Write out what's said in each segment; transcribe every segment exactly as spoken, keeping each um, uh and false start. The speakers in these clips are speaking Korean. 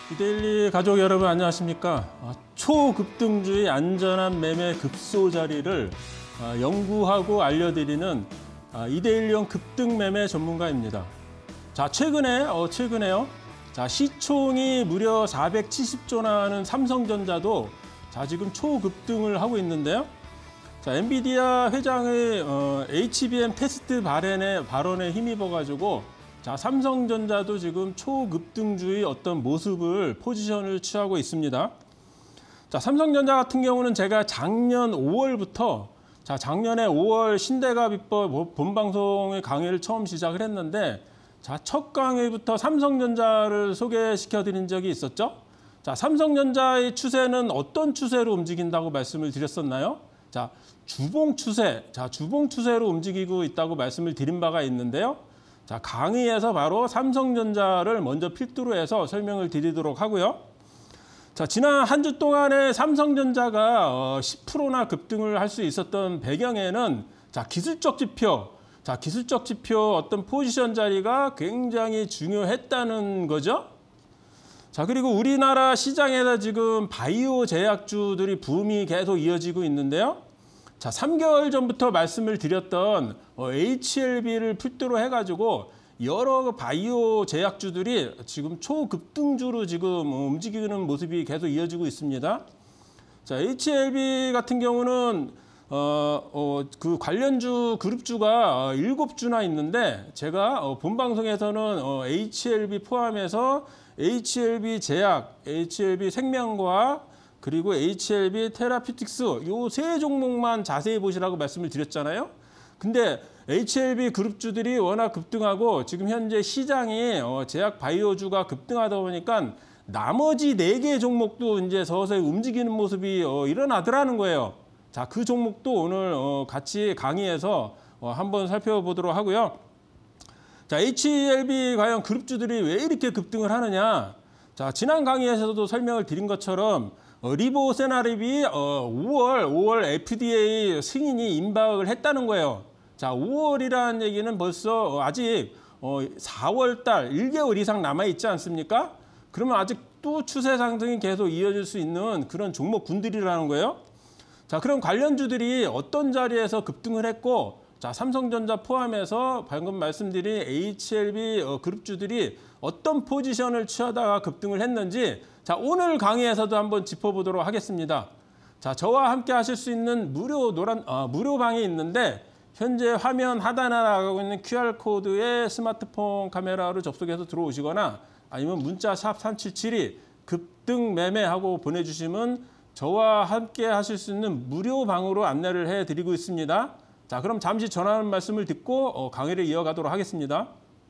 이데일리 가족 여러분 안녕하십니까? 초급등주의 안전한 매매 급소 자리를 연구하고 알려드리는 이데일리형 급등 매매 전문가입니다. 자, 최근에 어 최근에요. 자, 시총이 무려 사백칠십조나 하는 삼성전자도 자 지금 초급등을 하고 있는데요. 자, 엔비디아 회장의 어, 에이치비엠 테스트 발언에 발언에 힘입어 가지고 자, 삼성전자도 지금 초급등주의 어떤 모습을 포지션을 취하고 있습니다. 자, 삼성전자 같은 경우는 제가 작년 오월부터 자, 작년에 오월 신대가 비법 본방송의 강의를 처음 시작을 했는데 자, 첫 강의부터 삼성전자를 소개시켜 드린 적이 있었죠. 자, 삼성전자의 추세는 어떤 추세로 움직인다고 말씀을 드렸었나요? 자, 주봉 추세, 자, 주봉 추세로 움직이고 있다고 말씀을 드린 바가 있는데요. 자, 강의에서 바로 삼성전자를 먼저 필두로 해서 설명을 드리도록 하고요. 자, 지난 한 주 동안에 삼성전자가 십 퍼센트나 급등을 할 수 있었던 배경에는 자, 기술적 지표, 자, 기술적 지표 어떤 포지션 자리가 굉장히 중요했다는 거죠. 자, 그리고 우리나라 시장에서 지금 바이오 제약주들이 붐이 계속 이어지고 있는데요. 자, 삼 개월 전부터 말씀을 드렸던 에이치엘비를 필두로 해가지고 여러 바이오 제약주들이 지금 초급등주로 지금 움직이는 모습이 계속 이어지고 있습니다. 자, 에이치엘비 같은 경우는 어, 어, 그 관련주 그룹주가 일곱 주나 있는데 제가 어, 본 방송에서는 어, 에이치엘비 포함해서 에이치엘비 제약, 에이치엘비 생명과학 그리고 에이치엘비 테라피틱스 요 세 종목만 자세히 보시라고 말씀을 드렸잖아요. 근데 에이치엘비 그룹주들이 워낙 급등하고 지금 현재 시장이 어, 제약 바이오주가 급등하다 보니까 나머지 네 개 종목도 이제 서서히 움직이는 모습이 어, 일어나더라는 거예요. 자, 그 종목도 오늘 어, 같이 강의에서 어, 한번 살펴보도록 하고요. 자, 에이치엘비 과연 그룹주들이 왜 이렇게 급등을 하느냐? 자, 지난 강의에서도 설명을 드린 것처럼 어, 리보세나립이 어, 오월, 오월 에프디에이 승인이 임박을 했다는 거예요. 자, 오월이라는 얘기는 벌써 어, 아직 어, 사월 달 일 개월 이상 남아있지 않습니까? 그러면 아직 또 추세 상승이 계속 이어질 수 있는 그런 종목군들이라는 거예요. 자, 그럼 관련주들이 어떤 자리에서 급등을 했고 자, 삼성전자 포함해서 방금 말씀드린 에이치엘비 어, 그룹주들이 어떤 포지션을 취하다가 급등을 했는지 자, 오늘 강의에서도 한번 짚어보도록 하겠습니다. 자, 저와 함께 하실 수 있는 무료 노란 어, 무료 방이 있는데 현재 화면 하단에 나가고 있는 큐알코드에 스마트폰 카메라로 접속해서 들어오시거나 아니면 문자 샵 삼칠칠이 급등 매매하고 보내주시면 저와 함께 하실 수 있는 무료 방으로 안내를 해드리고 있습니다. 자, 그럼 잠시 전하는 말씀을 듣고 어, 강의를 이어가도록 하겠습니다.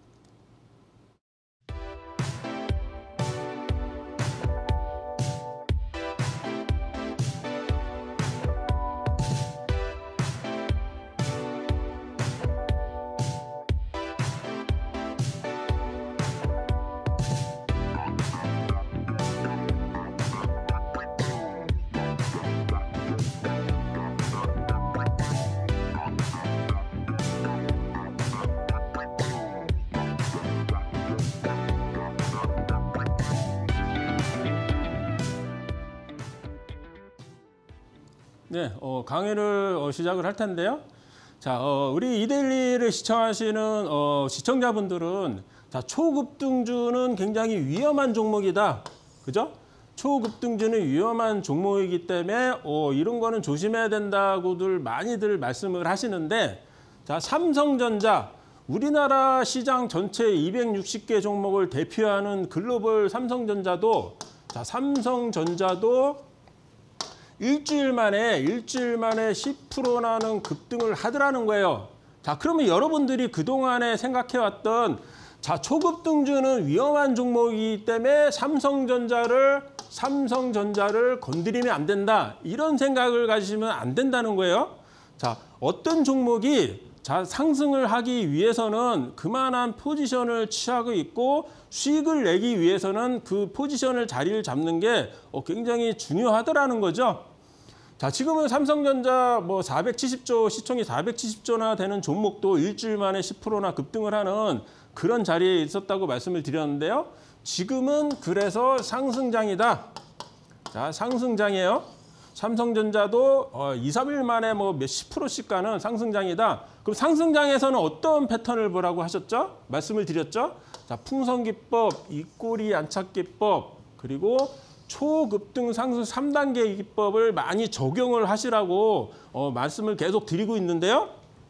네, 어, 강의를 어, 시작을 할 텐데요. 자, 어, 우리 이데일리를 시청하시는 어, 시청자분들은 자, 초급등주는 굉장히 위험한 종목이다. 그죠? 초급등주는 위험한 종목이기 때문에 어, 이런 거는 조심해야 된다고들 많이들 말씀을 하시는데 자, 삼성전자, 우리나라 시장 전체 이백육십 개 종목을 대표하는 글로벌 삼성전자도 자, 삼성전자도 일주일 만에 일주일 만에 십 퍼센트나는 급등을 하더라는 거예요. 자, 그러면 여러분들이 그동안에 생각해왔던 자, 초급등주는 위험한 종목이기 때문에 삼성전자를 삼성전자를 건드리면 안 된다. 이런 생각을 가지시면 안 된다는 거예요. 자, 어떤 종목이 자, 상승을 하기 위해서는 그만한 포지션을 취하고 있고 수익을 내기 위해서는 그 포지션을 자리를 잡는 게 굉장히 중요하더라는 거죠. 자, 지금은 삼성전자 뭐 사백칠십조, 시총이 사백칠십조나 되는 종목도 일주일 만에 십 퍼센트나 급등을 하는 그런 자리에 있었다고 말씀을 드렸는데요. 지금은 그래서 상승장이다. 자, 상승장이에요. 삼성전자도 어, 이, 삼 일 만에 뭐 몇십 프로씩 가는 상승장이다. 그럼 상승장에서는 어떤 패턴을 보라고 하셨죠? 말씀을 드렸죠? 자, 풍선기법, 입꼬리 안착기법, 그리고 초급등 상승 삼 단계 기법을 많이 적용을 하시라고 어, 말씀을 계속 드리고 있는데요.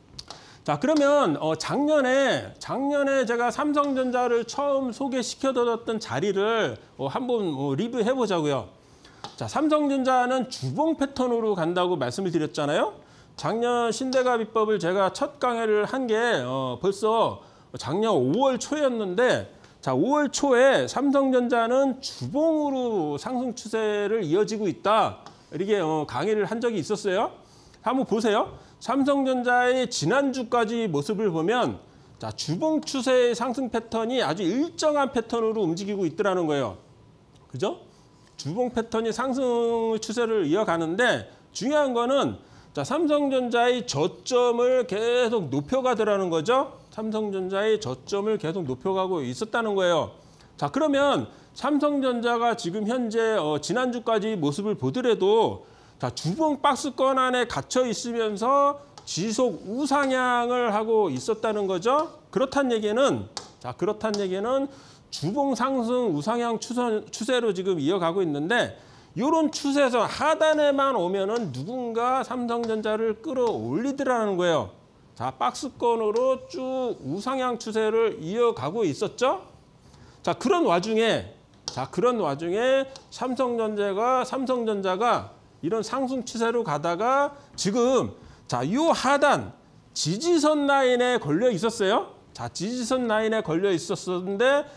자, 그러면 어, 작년에 작년에 제가 삼성전자를 처음 소개시켜드렸던 자리를 어, 한번 어, 리뷰해 보자고요. 자, 삼성전자는 주봉 패턴으로 간다고 말씀을 드렸잖아요. 작년 신대가 비법을 제가 첫 강의를 한 게 어, 벌써 작년 오월 초였는데, 자, 오월 초에 삼성전자는 주봉으로 상승 추세를 이어지고 있다. 이렇게 어, 강의를 한 적이 있었어요. 한번 보세요. 삼성전자의 지난주까지 모습을 보면 자, 주봉 추세의 상승 패턴이 아주 일정한 패턴으로 움직이고 있더라는 거예요. 그죠? 주봉 패턴이 상승 추세를 이어가는데 중요한 거는 자, 삼성전자의 저점을 계속 높여가더라는 거죠. 삼성전자의 저점을 계속 높여가고 있었다는 거예요. 자, 그러면 삼성전자가 지금 현재 어, 지난주까지 모습을 보더라도 자, 주봉 박스권 안에 갇혀 있으면서 지속 우상향을 하고 있었다는 거죠. 그렇단 얘기는 자, 그렇단 얘기는 주봉 상승 우상향 추세, 추세로 지금 이어가고 있는데 이런 추세에서 하단에만 오면은 누군가 삼성전자를 끌어올리더라는 거예요. 자, 박스권으로 쭉 우상향 추세를 이어가고 있었죠. 자, 그런 와중에 자, 그런 와중에 삼성전자가 삼성전자가 이런 상승 추세로 가다가 지금 자, 이 하단 지지선 라인에 걸려 있었어요. 자, 지지선 라인에 걸려 있었었는데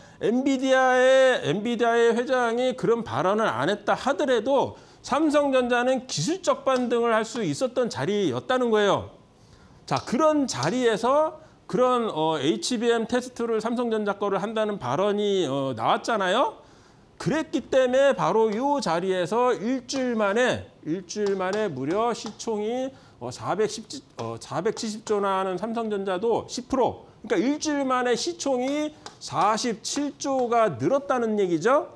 엔비디아의 엔비디아의 회장이 그런 발언을 안 했다 하더라도 삼성전자는 기술적 반등을 할 수 있었던 자리였다는 거예요. 자, 그런 자리에서 그런 어, 에이치비엠 테스트를 삼성전자 거를 한다는 발언이 어, 나왔잖아요. 그랬기 때문에 바로 이 자리에서 일주일 만에 일주일 만에 무려 시총이 어, 사백십, 어, 사백칠십 조나 하는 삼성전자도 십 퍼센트, 그러니까 일주일 만에 시총이 사십칠 조가 늘었다는 얘기죠.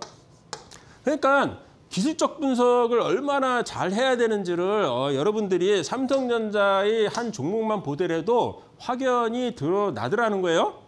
그러니까 기술적 분석을 얼마나 잘 해야 되는지를 어, 여러분들이 삼성전자의 한 종목만 보더라도 확연히 드러나더라는 거예요.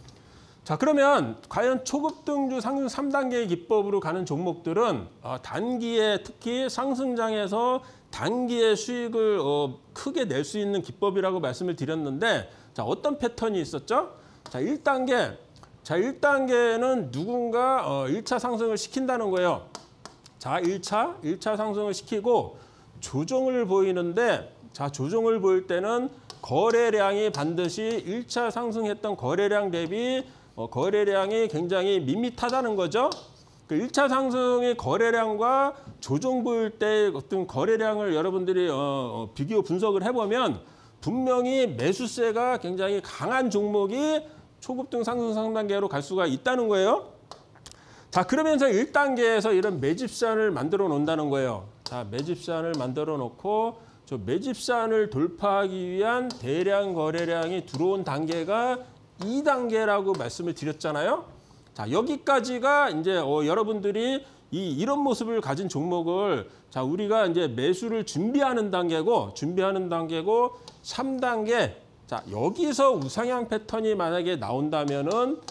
자, 그러면 과연 초급등주 상승 삼 단계 기법으로 가는 종목들은 어, 단기에 특히 상승장에서 단기에 수익을 어, 크게 낼 수 있는 기법이라고 말씀을 드렸는데 자, 어떤 패턴이 있었죠? 자, 일 단계. 자, 일 단계는 누군가 어, 일 차 상승을 시킨다는 거예요. 자, 일 차, 일 차 상승을 시키고 조정을 보이는데 자, 조정을 보일 때는 거래량이 반드시 일 차 상승했던 거래량 대비 어, 거래량이 굉장히 밋밋하다는 거죠. 그 일 차 상승의 거래량과 조정 보일 때 어떤 거래량을 여러분들이 어, 어, 비교 분석을 해보면 분명히 매수세가 굉장히 강한 종목이 초급등 상승 삼 단계로 갈 수가 있다는 거예요. 자, 그러면서 일 단계에서 이런 매집산을 만들어 놓는다는 거예요. 자, 매집산을 만들어 놓고 저 매집산을 돌파하기 위한 대량 거래량이 들어온 단계가 이 단계라고 말씀을 드렸잖아요. 자, 여기까지가 이제 어, 여러분들이 이 이런 모습을 가진 종목을 자, 우리가 이제 매수를 준비하는 단계고 준비하는 단계고 삼 단계. 자, 여기서 우상향 패턴이 만약에 나온다면은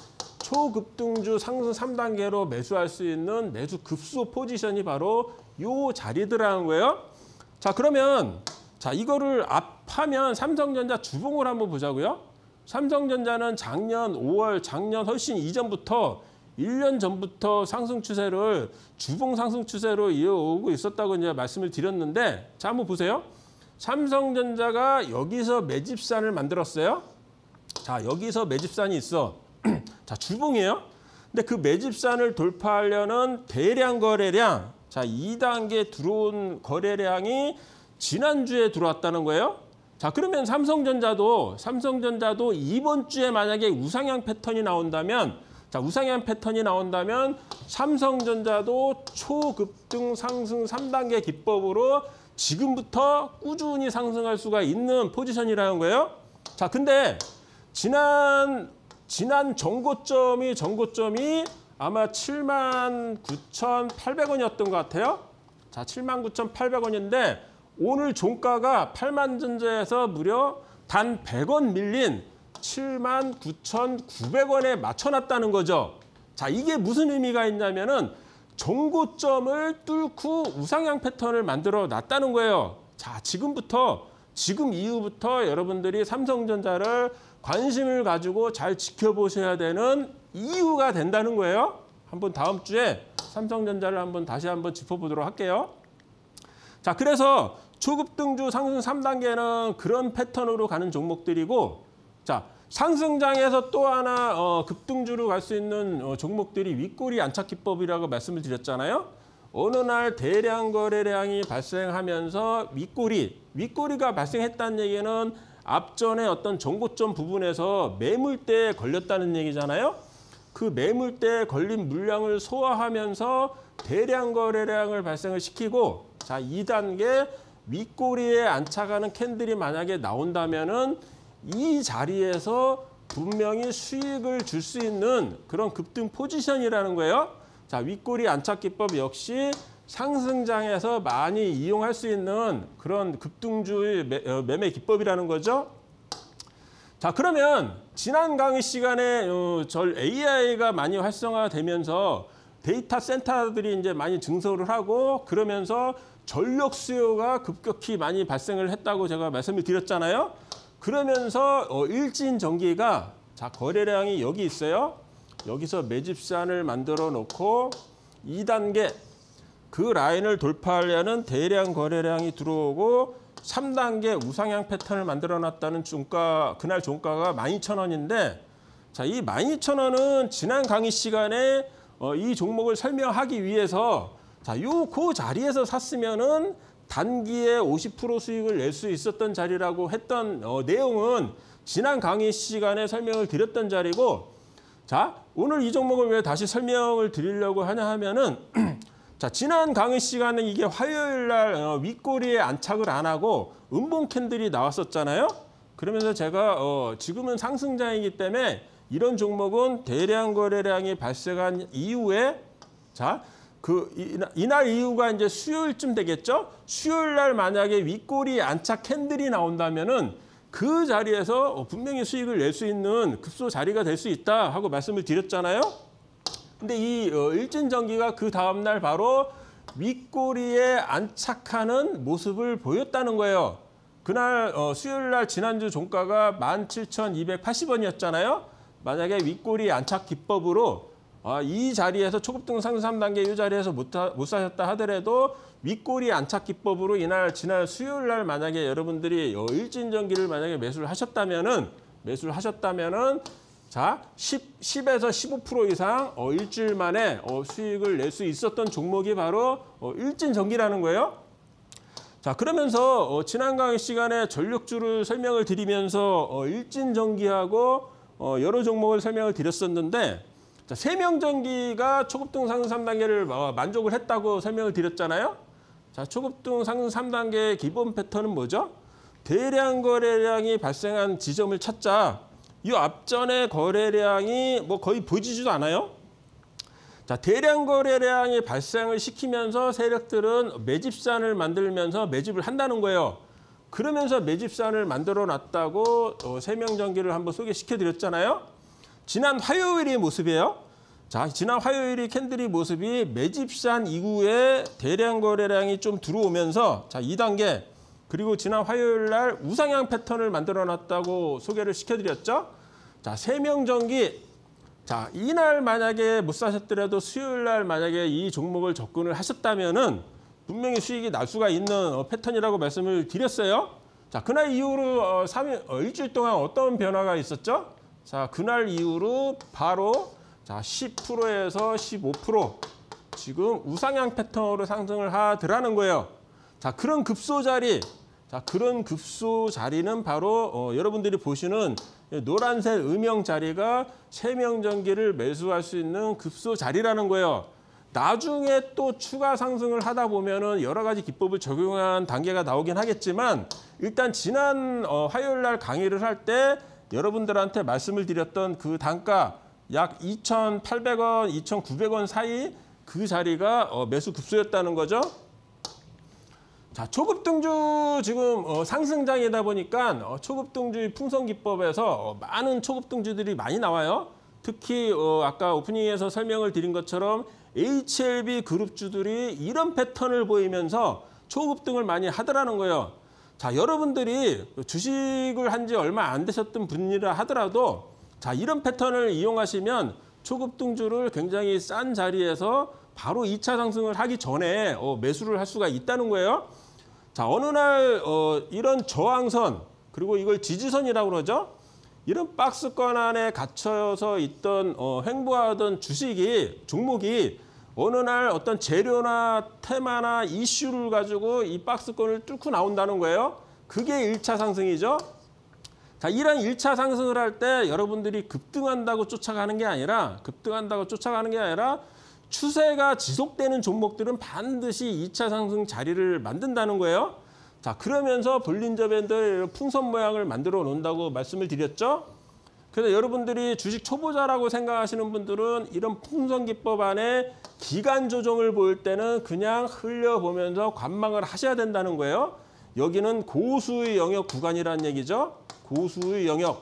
초급등주 상승 삼 단계로 매수할 수 있는 매수 급소 포지션이 바로 요 자리더라는 거예요. 자, 그러면 자, 이거를 압하면 삼성전자 주봉을 한번 보자고요. 삼성전자는 작년 오월, 작년 훨씬 이전부터 일 년 전부터 상승 추세를 주봉 상승 추세로 이어오고 있었다고 이제 말씀을 드렸는데 자, 한번 보세요. 삼성전자가 여기서 매집산을 만들었어요. 자, 여기서 매집산이 있어. 자, 주봉이에요. 근데 그 매집산을 돌파하려는 대량 거래량, 자, 이 단계 들어온 거래량이 지난주에 들어왔다는 거예요. 자, 그러면 삼성전자도 삼성전자도 이번 주에 만약에 우상향 패턴이 나온다면 자, 우상향 패턴이 나온다면 삼성전자도 초급등 상승 삼 단계 기법으로 지금부터 꾸준히 상승할 수가 있는 포지션이라는 거예요. 자, 근데 지난 지난 전고점이 전고점이 아마 칠만 구천팔백 원이었던 것 같아요. 자, 칠만 구천팔백 원인데 오늘 종가가 팔만 전자에서 무려 단 백 원 밀린 칠만 구천구백 원에 맞춰놨다는 거죠. 자, 이게 무슨 의미가 있냐면은 정고점을 뚫고 우상향 패턴을 만들어 놨다는 거예요. 자, 지금부터, 지금 이후부터 여러분들이 삼성전자를 관심을 가지고 잘 지켜보셔야 되는 이유가 된다는 거예요. 한번 다음 주에 삼성전자를 한번 다시 한번 짚어보도록 할게요. 자, 그래서 초급등주 상승 삼 단계는 그런 패턴으로 가는 종목들이고, 자, 상승장에서 또 하나 어, 급등주로 갈 수 있는 어, 종목들이 윗꼬리 안착기법이라고 말씀을 드렸잖아요. 어느 날 대량 거래량이 발생하면서 윗꼬리, 윗꼬리가 발생했다는 얘기는 앞전에 어떤 정고점 부분에서 매물대에 걸렸다는 얘기잖아요. 그 매물대에 걸린 물량을 소화하면서 대량 거래량을 발생을 시키고, 자, 이 단계 윗꼬리에 안착하는 캔들이 만약에 나온다면은 이 자리에서 분명히 수익을 줄 수 있는 그런 급등 포지션이라는 거예요. 자, 윗꼬리 안착 기법 역시 상승장에서 많이 이용할 수 있는 그런 급등주의 매, 매매 기법이라는 거죠. 자, 그러면 지난 강의 시간에 어, 절 에이아이가 많이 활성화되면서 데이터 센터들이 이제 많이 증설을 하고 그러면서 전력 수요가 급격히 많이 발생을 했다고 제가 말씀을 드렸잖아요. 그러면서 어, 일진전기가, 자, 거래량이 여기 있어요. 여기서 매집산을 만들어 놓고 이 단계 그 라인을 돌파하려는 대량 거래량이 들어오고 삼 단계 우상향 패턴을 만들어 놨다는 종가, 그날 종가가 만 이천 원인데, 자, 이 만 이천 원은 지난 강의 시간에 어, 이 종목을 설명하기 위해서, 자, 요 그 자리에서 샀으면은 단기에 오십 퍼센트 수익을 낼 수 있었던 자리라고 했던 어, 내용은 지난 강의 시간에 설명을 드렸던 자리고, 자, 오늘 이 종목을 왜 다시 설명을 드리려고 하냐 하면은 자, 지난 강의 시간에 이게 화요일 날 어, 윗꼬리에 안착을 안 하고 음봉 캔들이 나왔었잖아요. 그러면서 제가 어, 지금은 상승장이기 때문에 이런 종목은 대량 거래량이 발생한 이후에, 자, 그 이날 이후가 이제 수요일쯤 되겠죠. 수요일 날 만약에 윗꼬리 안착 캔들이 나온다면은 그 자리에서 분명히 수익을 낼 수 있는 급소 자리가 될 수 있다 하고 말씀을 드렸잖아요. 근데 이 일진전기가 그 다음날 바로 윗꼬리에 안착하는 모습을 보였다는 거예요. 그날 어, 수요일 날 지난주 종가가 만 칠천이백팔십 원이었잖아요. 만약에 윗꼬리 안착 기법으로 아, 이 자리에서 초급등 상승 삼 단계 이 자리에서 못, 못 사셨다 하더라도 윗꼬리 안착 기법으로 이날 지난 수요일 날 만약에 여러분들이 일진전기를 만약에 매수를 하셨다면은 매수를 하셨다면은 자, 십에서 십오 퍼센트 이상 어, 일주일 만에 어, 수익을 낼 수 있었던 종목이 바로 어, 일진전기라는 거예요. 자, 그러면서 어, 지난 강의 시간에 전력주를 설명을 드리면서 어, 일진전기하고 어, 여러 종목을 설명을 드렸었는데, 자, 세명전기가 초급등 상승 삼 단계를 어, 만족을 했다고 설명을 드렸잖아요. 자, 초급등 상승 삼 단계의 기본 패턴은 뭐죠? 대량 거래량이 발생한 지점을 찾자. 이 앞전의 거래량이 뭐 거의 보이지도 않아요. 자, 대량 거래량이 발생을 시키면서 세력들은 매집산을 만들면서 매집을 한다는 거예요. 그러면서 매집산을 만들어 놨다고 어, 세명전기를 한번 소개시켜 드렸잖아요. 지난 화요일의 모습이에요. 자, 지난 화요일이 캔들이 모습이 매집산 이후에 대량 거래량이 좀 들어오면서, 자, 이 단계 그리고 지난 화요일 날 우상향 패턴을 만들어 놨다고 소개를 시켜드렸죠. 자, 세명전기, 자, 이날 만약에 못 사셨더라도 수요일 날 만약에 이 종목을 접근을 하셨다면은 분명히 수익이 날 수가 있는 어, 패턴이라고 말씀을 드렸어요. 자, 그날 이후로 어, 삼 일, 어, 일주일 동안 어떤 변화가 있었죠? 자, 그날 이후로 바로 자, 십 퍼센트에서 십오 퍼센트 지금 우상향 패턴으로 상승을 하더라는 거예요. 자, 그런 급소 자리, 자, 그런 급소 자리는 바로 어, 여러분들이 보시는 노란색 음영 자리가 세명전기를 매수할 수 있는 급소 자리라는 거예요. 나중에 또 추가 상승을 하다 보면은 여러 가지 기법을 적용한 단계가 나오긴 하겠지만, 일단 지난 어, 화요일 날 강의를 할 때 여러분들한테 말씀을 드렸던 그 단가 약 이천팔백 원, 이천구백 원 사이 그 자리가 어, 매수 급소였다는 거죠. 자, 초급등주 지금 어, 상승장이다 보니까 어, 초급등주 풍선기법에서 어, 많은 초급등주들이 많이 나와요. 특히 어, 아까 오프닝에서 설명을 드린 것처럼 에이치엘비 그룹주들이 이런 패턴을 보이면서 초급등을 많이 하더라는 거예요. 자, 여러분들이 주식을 한 지 얼마 안 되셨던 분이라 하더라도 자, 이런 패턴을 이용하시면 초급등주를 굉장히 싼 자리에서 바로 이 차 상승을 하기 전에 어, 매수를 할 수가 있다는 거예요. 자, 어느 날 어, 이런 저항선 그리고 이걸 지지선이라고 그러죠. 이런 박스권 안에 갇혀서 있던 어, 횡보하던 주식이 종목이 어느 날 어떤 재료나 테마나 이슈를 가지고 이 박스권을 뚫고 나온다는 거예요. 그게 일 차 상승이죠. 자, 이런 일 차 상승을 할 때 여러분들이 급등한다고 쫓아가는 게 아니라 급등한다고 쫓아가는 게 아니라 추세가 지속되는 종목들은 반드시 이 차 상승 자리를 만든다는 거예요. 자, 그러면서 볼린저 밴드의 풍선 모양을 만들어 놓는다고 말씀을 드렸죠. 그래서 여러분들이 주식 초보자라고 생각하시는 분들은 이런 풍선 기법 안에 기간 조정을 볼 때는 그냥 흘려보면서 관망을 하셔야 된다는 거예요. 여기는 고수의 영역 구간이라는 얘기죠. 고수의 영역,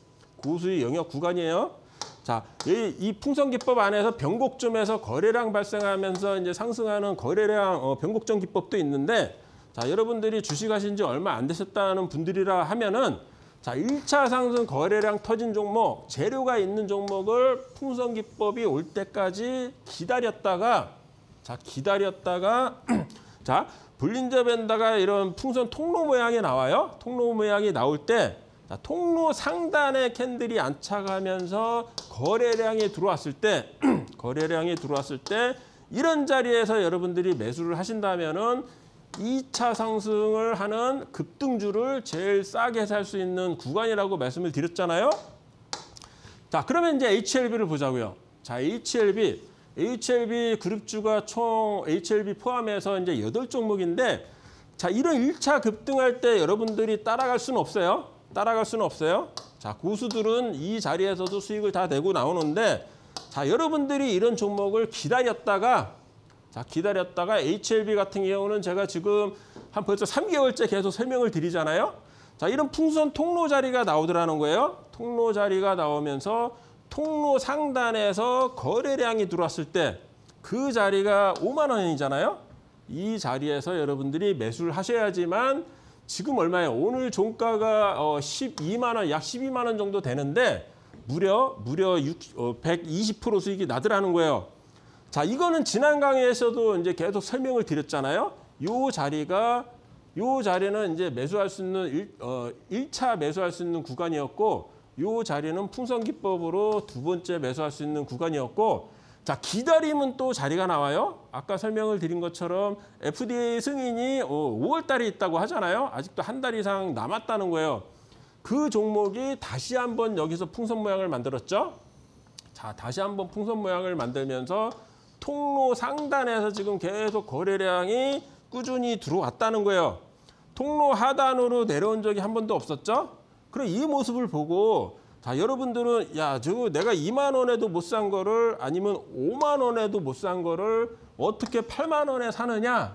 고수의 영역 구간이에요. 자, 이, 이 풍선 기법 안에서 변곡점에서 거래량 발생하면서 이제 상승하는 거래량 어, 변곡점 기법도 있는데, 자, 여러분들이 주식하신 지 얼마 안 되셨다는 분들이라 하면은, 자, 일 차 상승 거래량 터진 종목, 재료가 있는 종목을 풍선 기법이 올 때까지 기다렸다가, 자, 기다렸다가, 자, 볼린저 밴드가 이런 풍선 통로 모양이 나와요. 통로 모양이 나올 때, 자, 통로 상단에 캔들이 안착하면서 거래량이 들어왔을 때, 거래량이 들어왔을 때, 이런 자리에서 여러분들이 매수를 하신다면은 이 차 상승을 하는 급등주를 제일 싸게 살 수 있는 구간이라고 말씀을 드렸잖아요. 자, 그러면 이제 에이치엘비를 보자고요. 자, 에이치엘비, 에이치엘비 그룹주가 총 에이치엘비 포함해서 이제 여덟 종목인데, 자, 이런 일 차 급등할 때 여러분들이 따라갈 수는 없어요. 따라갈 수는 없어요. 자, 고수들은 이 자리에서도 수익을 다 내고 나오는데, 자, 여러분들이 이런 종목을 기다렸다가, 자, 기다렸다가 에이치엘비 같은 경우는 제가 지금 한 벌써 삼 개월째 계속 설명을 드리잖아요. 자, 이런 풍선 통로 자리가 나오더라는 거예요. 통로 자리가 나오면서 통로 상단에서 거래량이 들어왔을 때 그 자리가 오만 원이잖아요. 이 자리에서 여러분들이 매수를 하셔야지만, 지금 얼마예요? 오늘 종가가 어, 십이만 원, 약 십이만 원 정도 되는데 무려 무려 백이십 퍼센트 수익이 나더라는 거예요. 자, 이거는 지난 강의에서도 이제 계속 설명을 드렸잖아요. 요 자리가, 요 자리는 이제 매수할 수 있는 일, 어, 일 차 매수할 수 있는 구간이었고, 요 자리는 풍선 기법으로 두 번째 매수할 수 있는 구간이었고, 자, 기다리면 또 자리가 나와요. 아까 설명을 드린 것처럼 에프디에이 승인이 오월 달에 있다고 하잖아요. 아직도 한 달 이상 남았다는 거예요. 그 종목이 다시 한번 여기서 풍선 모양을 만들었죠. 자, 다시 한번 풍선 모양을 만들면서 통로 상단에서 지금 계속 거래량이 꾸준히 들어왔다는 거예요. 통로 하단으로 내려온 적이 한 번도 없었죠. 그럼 이 모습을 보고, 자, 여러분들은 야, 저거 내가 이만 원에도 못 산 거를, 아니면 오만 원에도 못 산 거를 어떻게 팔만 원에 사느냐,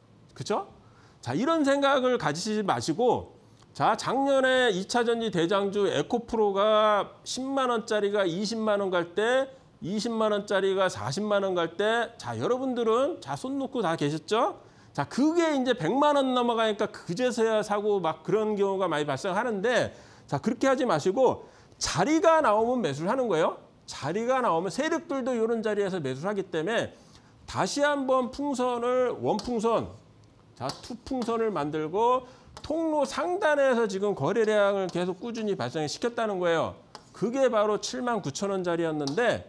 그죠? 자, 이런 생각을 가지지 마시고, 자, 작년에 이 차 전지 대장주 에코프로가 십만 원짜리가 이십만 원 갈 때, 이십만 원짜리가 사십만 원 갈 때, 자, 여러분들은 자, 손 놓고 다 계셨죠? 자, 그게 이제 백만 원 넘어가니까 그제서야 사고 막 그런 경우가 많이 발생하는데, 자, 그렇게 하지 마시고 자리가 나오면 매수를 하는 거예요. 자리가 나오면 세력들도 이런 자리에서 매수를 하기 때문에 다시 한번 풍선을, 원풍선, 자, 투풍선을 만들고 통로 상단에서 지금 거래량을 계속 꾸준히 발생시켰다는 거예요. 그게 바로 칠만 구천 원짜리였는데,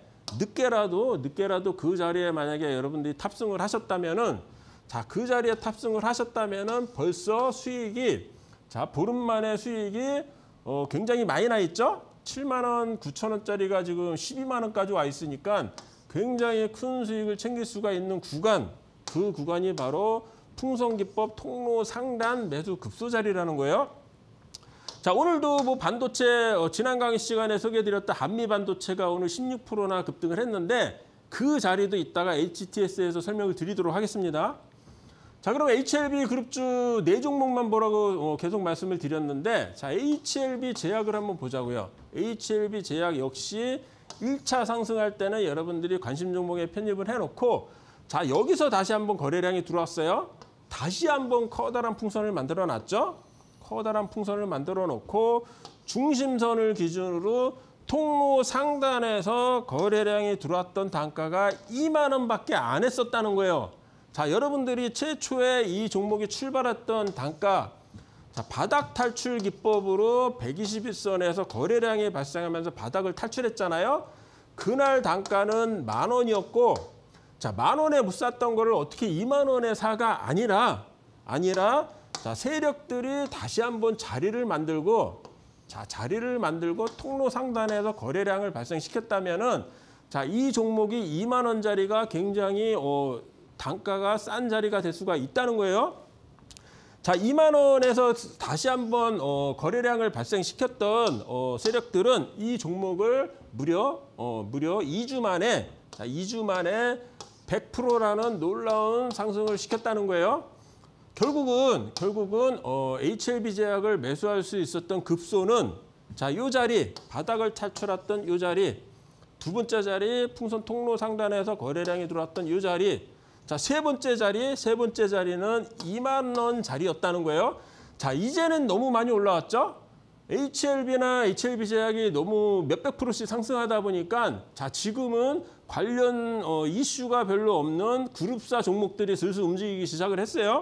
늦게라도 늦게라도 그 자리에 만약에 여러분들이 탑승을 하셨다면은, 자, 그 자리에 탑승을 하셨다면은 벌써 수익이, 자, 보름 만에 수익이 어, 굉장히 많이 나 있죠. 칠만 원, 구천 원짜리가 지금 십이만 원까지 와 있으니까 굉장히 큰 수익을 챙길 수가 있는 구간, 그 구간이 바로 풍선기법 통로 상단 매수 급소 자리라는 거예요. 자, 오늘도 뭐 반도체 어, 지난 강의 시간에 소개해드렸던 한미 반도체가 오늘 십육 퍼센트나 급등을 했는데 그 자리도 이따가 에이치티에스에서 설명을 드리도록 하겠습니다. 자, 그럼 에이치엘비 그룹주 네 종목만 보라고 어, 계속 말씀을 드렸는데, 자, 에이치엘비 제약을 한번 보자고요. 에이치엘비 제약 역시 일 차 상승할 때는 여러분들이 관심 종목에 편입을 해놓고, 자, 여기서 다시 한번 거래량이 들어왔어요. 다시 한번 커다란 풍선을 만들어 놨죠. 커다란 풍선을 만들어 놓고 중심선을 기준으로 통로 상단에서 거래량이 들어왔던 단가가 이만 원밖에 안 했었다는 거예요. 자, 여러분들이 최초에 이 종목이 출발했던 단가, 자, 바닥 탈출 기법으로 백이십일 선에서 거래량이 발생하면서 바닥을 탈출했잖아요. 그날 단가는 만 원이었고, 자, 만 원에 못 샀던 거를 어떻게 이만 원에 사가 아니라, 아니라, 자, 세력들이 다시 한번 자리를 만들고, 자, 자리를 만들고 통로 상단에서 거래량을 발생시켰다면은, 자, 이 종목이 이만 원짜리가 굉장히, 어, 단가가 싼 자리가 될 수가 있다는 거예요. 자, 이만 원에서 다시 한번 어, 거래량을 발생시켰던 어, 세력들은 이 종목을 무려 어, 무려 이 주 만에, 자, 이 주 만에 백 퍼센트라는 놀라운 상승을 시켰다는 거예요. 결국은 결국은 어, 에이치엘비 제약을 매수할 수 있었던 급소는, 자, 요 자리, 바닥을 탈출했던 요 자리, 두 번째 자리, 풍선 통로 상단에서 거래량이 들어왔던 요 자리, 자, 세 번째 자리, 세 번째 자리는 이만 원 자리였다는 거예요. 자, 이제는 너무 많이 올라왔죠? 에이치엘비나 에이치엘비 제약이 너무 몇백 프로씩 상승하다 보니까, 자, 지금은 관련 어, 이슈가 별로 없는 그룹사 종목들이 슬슬 움직이기 시작을 했어요.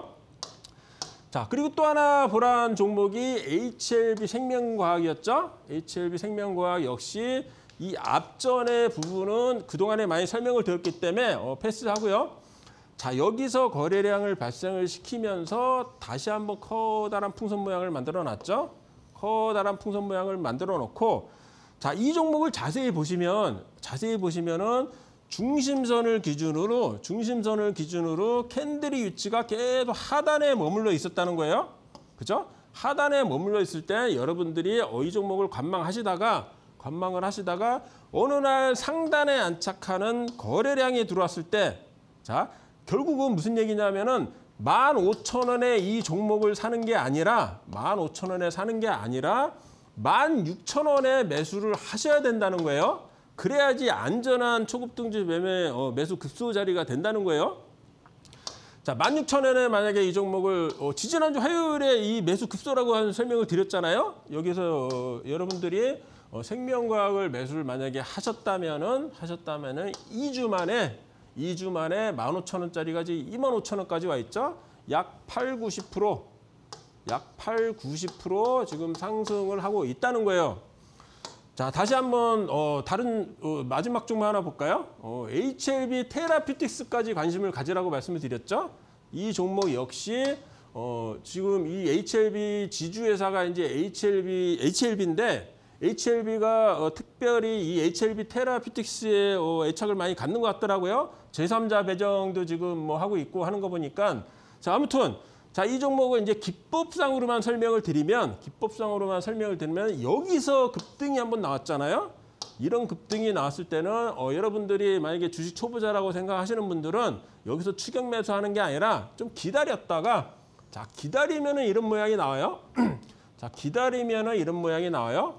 자, 그리고 또 하나 보란 종목이 에이치엘비 생명과학이었죠? 에이치엘비 생명과학 역시 이 앞전의 부분은 그동안에 많이 설명을 드렸기 때문에 어, 패스하고요. 자, 여기서 거래량을 발생을 시키면서 다시 한번 커다란 풍선 모양을 만들어 놨죠. 커다란 풍선 모양을 만들어 놓고, 자, 이 종목을 자세히 보시면, 자세히 보시면은 중심선을 기준으로, 중심선을 기준으로 캔들이 위치가 계속 하단에 머물러 있었다는 거예요. 그죠? 하단에 머물러 있을 때 여러분들이 어, 이 종목을 관망하시다가, 관망을 하시다가 어느 날 상단에 안착하는 거래량이 들어왔을 때, 자, 결국은 무슨 얘기냐면은 만 오천 원에 이 종목을 사는 게 아니라, 만 오천 원에 사는 게 아니라 만 육천 원에 매수를 하셔야 된다는 거예요. 그래야지 안전한 초급등주 매매 어, 매수 급소 자리가 된다는 거예요. 자, 만 육천 원에 만약에 이 종목을 어, 지지난주 화요일에 이 매수 급소라고 하는 설명을 드렸잖아요. 여기서 어, 여러분들이 어, 생명과학을 매수를 만약에 하셨다면은 하셨다면은 이 주 만에 이 주 만에 만 오천 원짜리가 이만 오천 원까지 와 있죠. 약 팔, 구십 퍼센트, 약 팔, 구십 퍼센트 지금 상승을 하고 있다는 거예요. 자, 다시 한번 어, 다른 어, 마지막 종목 하나 볼까요? 어, 에이치엘비 테라피틱스까지 관심을 가지라고 말씀을 드렸죠. 이 종목 역시 어, 지금 이 에이치엘비 지주회사가 이제 에이치엘비 에이치엘비인데, 에이치엘비가 어, 특별히 이 에이치엘비 테라피틱스에 어, 애착을 많이 갖는 것 같더라고요. 제삼자 배정도 지금 뭐 하고 있고 하는 거 보니까. 자, 아무튼 자, 이 종목은 이제 기법상으로만 설명을 드리면, 기법상으로만 설명을 드리면 여기서 급등이 한번 나왔잖아요. 이런 급등이 나왔을 때는 어, 여러분들이 만약에 주식 초보자라고 생각하시는 분들은 여기서 추격 매수하는 게 아니라 좀 기다렸다가, 자, 기다리면은 이런 모양이 나와요. 자, 기다리면은 이런 모양이 나와요.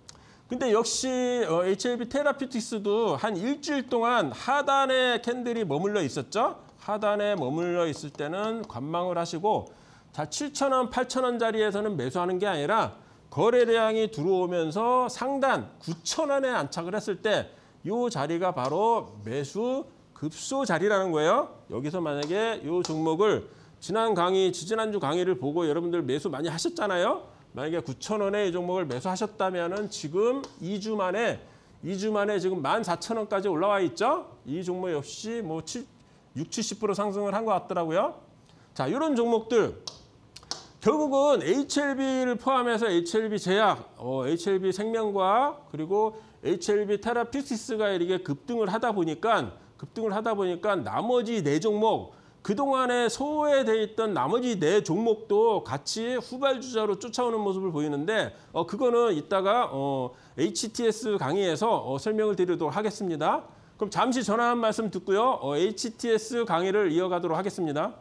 근데 역시 어, 에이치엘비 테라피틱스도 한 일주일 동안 하단에 캔들이 머물러 있었죠. 하단에 머물러 있을 때는 관망을 하시고, 자, 칠천 원, 팔천 원짜리에서는 매수하는 게 아니라 거래량이 들어오면서 상단 구천 원에 안착을 했을 때 이 자리가 바로 매수 급소 자리라는 거예요. 여기서 만약에 이 종목을 지난 강의, 지지난주 강의를 보고 여러분들 매수 많이 하셨잖아요. 만약에 구천 원에 이 종목을 매수하셨다면은 지금 이 주 만에 이 주 만에 지금 만 사천 원까지 올라와 있죠. 이 종목 역시 뭐 육십, 칠십 퍼센트 상승을 한 것 같더라고요. 자, 이런 종목들 결국은 에이치엘비를 포함해서 에이치엘비 제약, 어, 에이치엘비 생명과학, 그리고 에이치엘비 테라피틱스가 이렇게 급등을 하다 보니까 급등을 하다 보니까 나머지 네 종목, 그동안에 소외돼 있던 나머지 네 종목도 같이 후발주자로 쫓아오는 모습을 보이는데 어, 그거는 이따가 어, 에이치티에스 강의에서 어, 설명을 드리도록 하겠습니다. 그럼 잠시 전화 한 말씀 듣고요. 어, 에이치티에스 강의를 이어가도록 하겠습니다.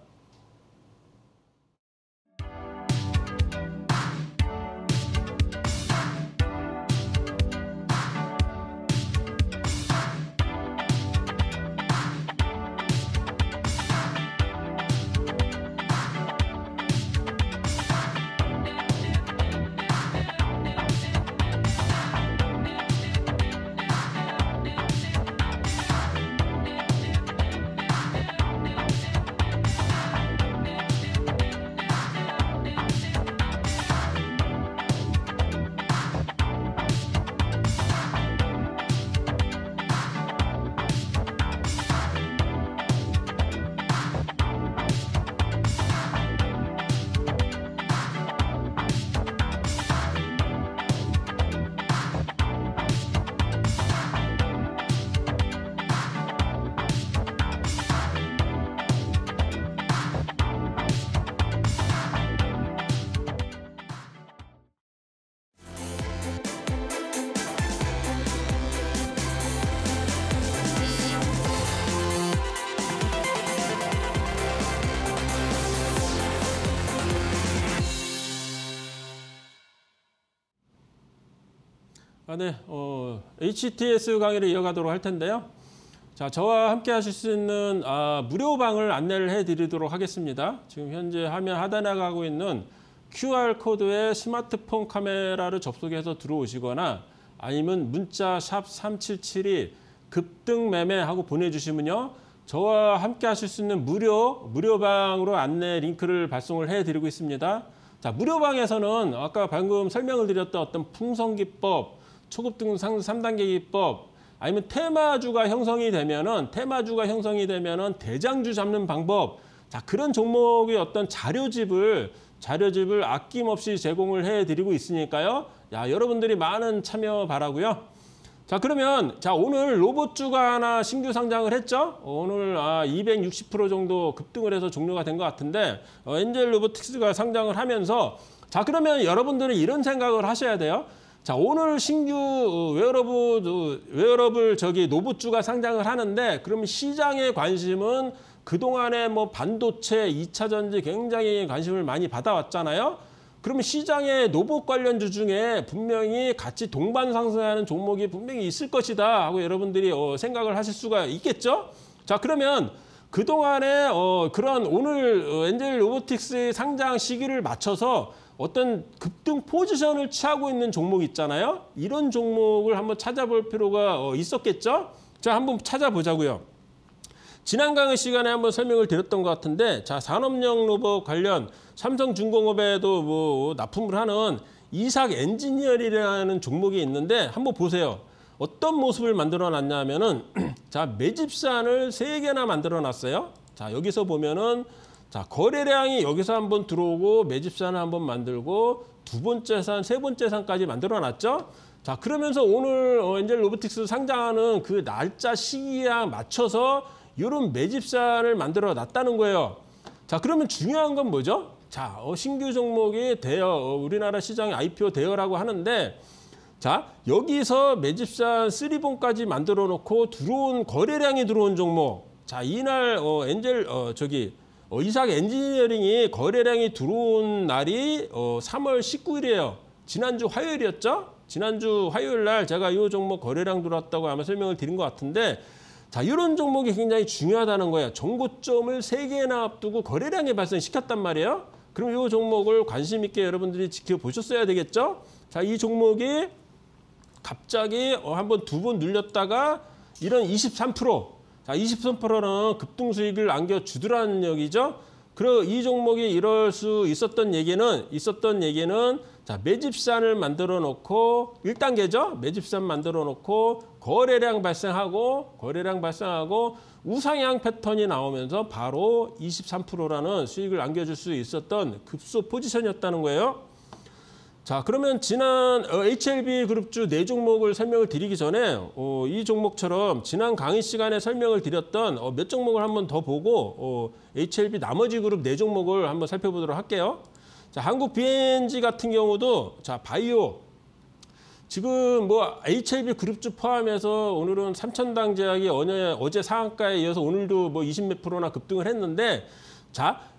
아, 네, 어, 에이치티에스 강의를 이어가도록 할 텐데요. 자, 저와 함께 하실 수 있는 아, 무료방을 안내를 해드리도록 하겠습니다. 지금 현재 화면 하단에 가고 있는 큐알코드에 스마트폰 카메라를 접속해서 들어오시거나 아니면 문자 샵 삼칠칠이 급등 매매하고 보내주시면요. 저와 함께 하실 수 있는 무료, 무료방으로 안내 링크를 발송을 해드리고 있습니다. 자, 무료방에서는 아까 방금 설명을 드렸던 어떤 풍성기법, 초급등 삼 단계 기법, 아니면 테마주가 형성이 되면은 테마주가 형성이 되면은 대장주 잡는 방법, 자 그런 종목의 어떤 자료집을 자료집을 아낌없이 제공을 해드리고 있으니까요. 야 여러분들이 많은 참여 바라고요. 자 그러면 자 오늘 로봇주가 하나 신규 상장을 했죠. 오늘 아, 이백육십 퍼센트 정도 급등을 해서 종료가 된 것 같은데 어, 엔젤 로보틱스가 상장을 하면서 자 그러면 여러분들은 이런 생각을 하셔야 돼요. 자 오늘 신규 웨어러블, 웨어러블 저기 로봇주가 상장을 하는데 그러면 시장의 관심은 그동안에 뭐 반도체, 이 차 전지 굉장히 관심을 많이 받아왔잖아요. 그러면 시장의 로봇 관련주 중에 분명히 같이 동반 상승하는 종목이 분명히 있을 것이다 하고 여러분들이 어, 생각을 하실 수가 있겠죠. 자 그러면 그동안에 어, 그런 오늘 어, 엔젤 로보틱스의 상장 시기를 맞춰서 어떤 급등 포지션을 취하고 있는 종목 있잖아요. 이런 종목을 한번 찾아볼 필요가 어, 있었겠죠. 자 한번 찾아보자고요. 지난 강의 시간에 한번 설명을 드렸던 것 같은데 자 산업용 로봇 관련 삼성중공업에도 뭐 납품을 하는 이삭 엔지니어링이라는 종목이 있는데 한번 보세요. 어떤 모습을 만들어 놨냐면은 자 매집산을 세 개나 만들어 놨어요. 자 여기서 보면은 자 거래량이 여기서 한번 들어오고 매집산을 한번 만들고 두 번째 산, 세 번째 산까지 만들어 놨죠. 자 그러면서 오늘 어, 엔젤 로보틱스 상장하는 그 날짜 시기에 맞춰서 이런 매집산을 만들어 놨다는 거예요. 자 그러면 중요한 건 뭐죠? 자 어, 신규 종목이 대여, 어, 우리나라 시장의 아이피오 대여라고 하는데 자 여기서 매집산 쓰리본까지 만들어 놓고 들어온 거래량이 들어온 종목. 자 이날 어, 엔젤 어, 저기 어, 이삭 엔지니어링이 거래량이 들어온 날이 어, 삼월 십구일이에요. 지난주 화요일이었죠? 지난주 화요일 날 제가 이 종목 거래량 들어왔다고 아마 설명을 드린 것 같은데 자 이런 종목이 굉장히 중요하다는 거예요. 정고점을 세 개나 앞두고 거래량이 발생시켰단 말이에요. 그럼 이 종목을 관심 있게 여러분들이 지켜보셨어야 되겠죠? 자 이 종목이 갑자기 어, 한번 두 번 눌렸다가 이런 이십삼 퍼센트 자, 이십삼 퍼센트는 급등 수익을 안겨주더라는 얘기죠. 그리고 이 종목이 이럴 수 있었던 얘기는 있었던 얘기는 자 매집산을 만들어 놓고 일 단계죠. 매집산 만들어 놓고 거래량 발생하고 거래량 발생하고 우상향 패턴이 나오면서 바로 이십삼 퍼센트라는 수익을 안겨줄 수 있었던 급소 포지션이었다는 거예요. 자, 그러면 지난 에이치엘비 그룹주 네 종목을 설명을 드리기 전에 어, 이 종목처럼 지난 강의 시간에 설명을 드렸던 어, 몇 종목을 한번 더 보고 어, 에이치엘비 나머지 그룹 네 종목을 한번 살펴보도록 할게요. 자, 한국 비엔지 같은 경우도 자, 바이오 지금 뭐 에이치엘비 그룹주 포함해서 오늘은 삼천당 제약이 어제, 어제 상한가에 이어서 오늘도 뭐 이십 몇 프로나 급등을 했는데 자,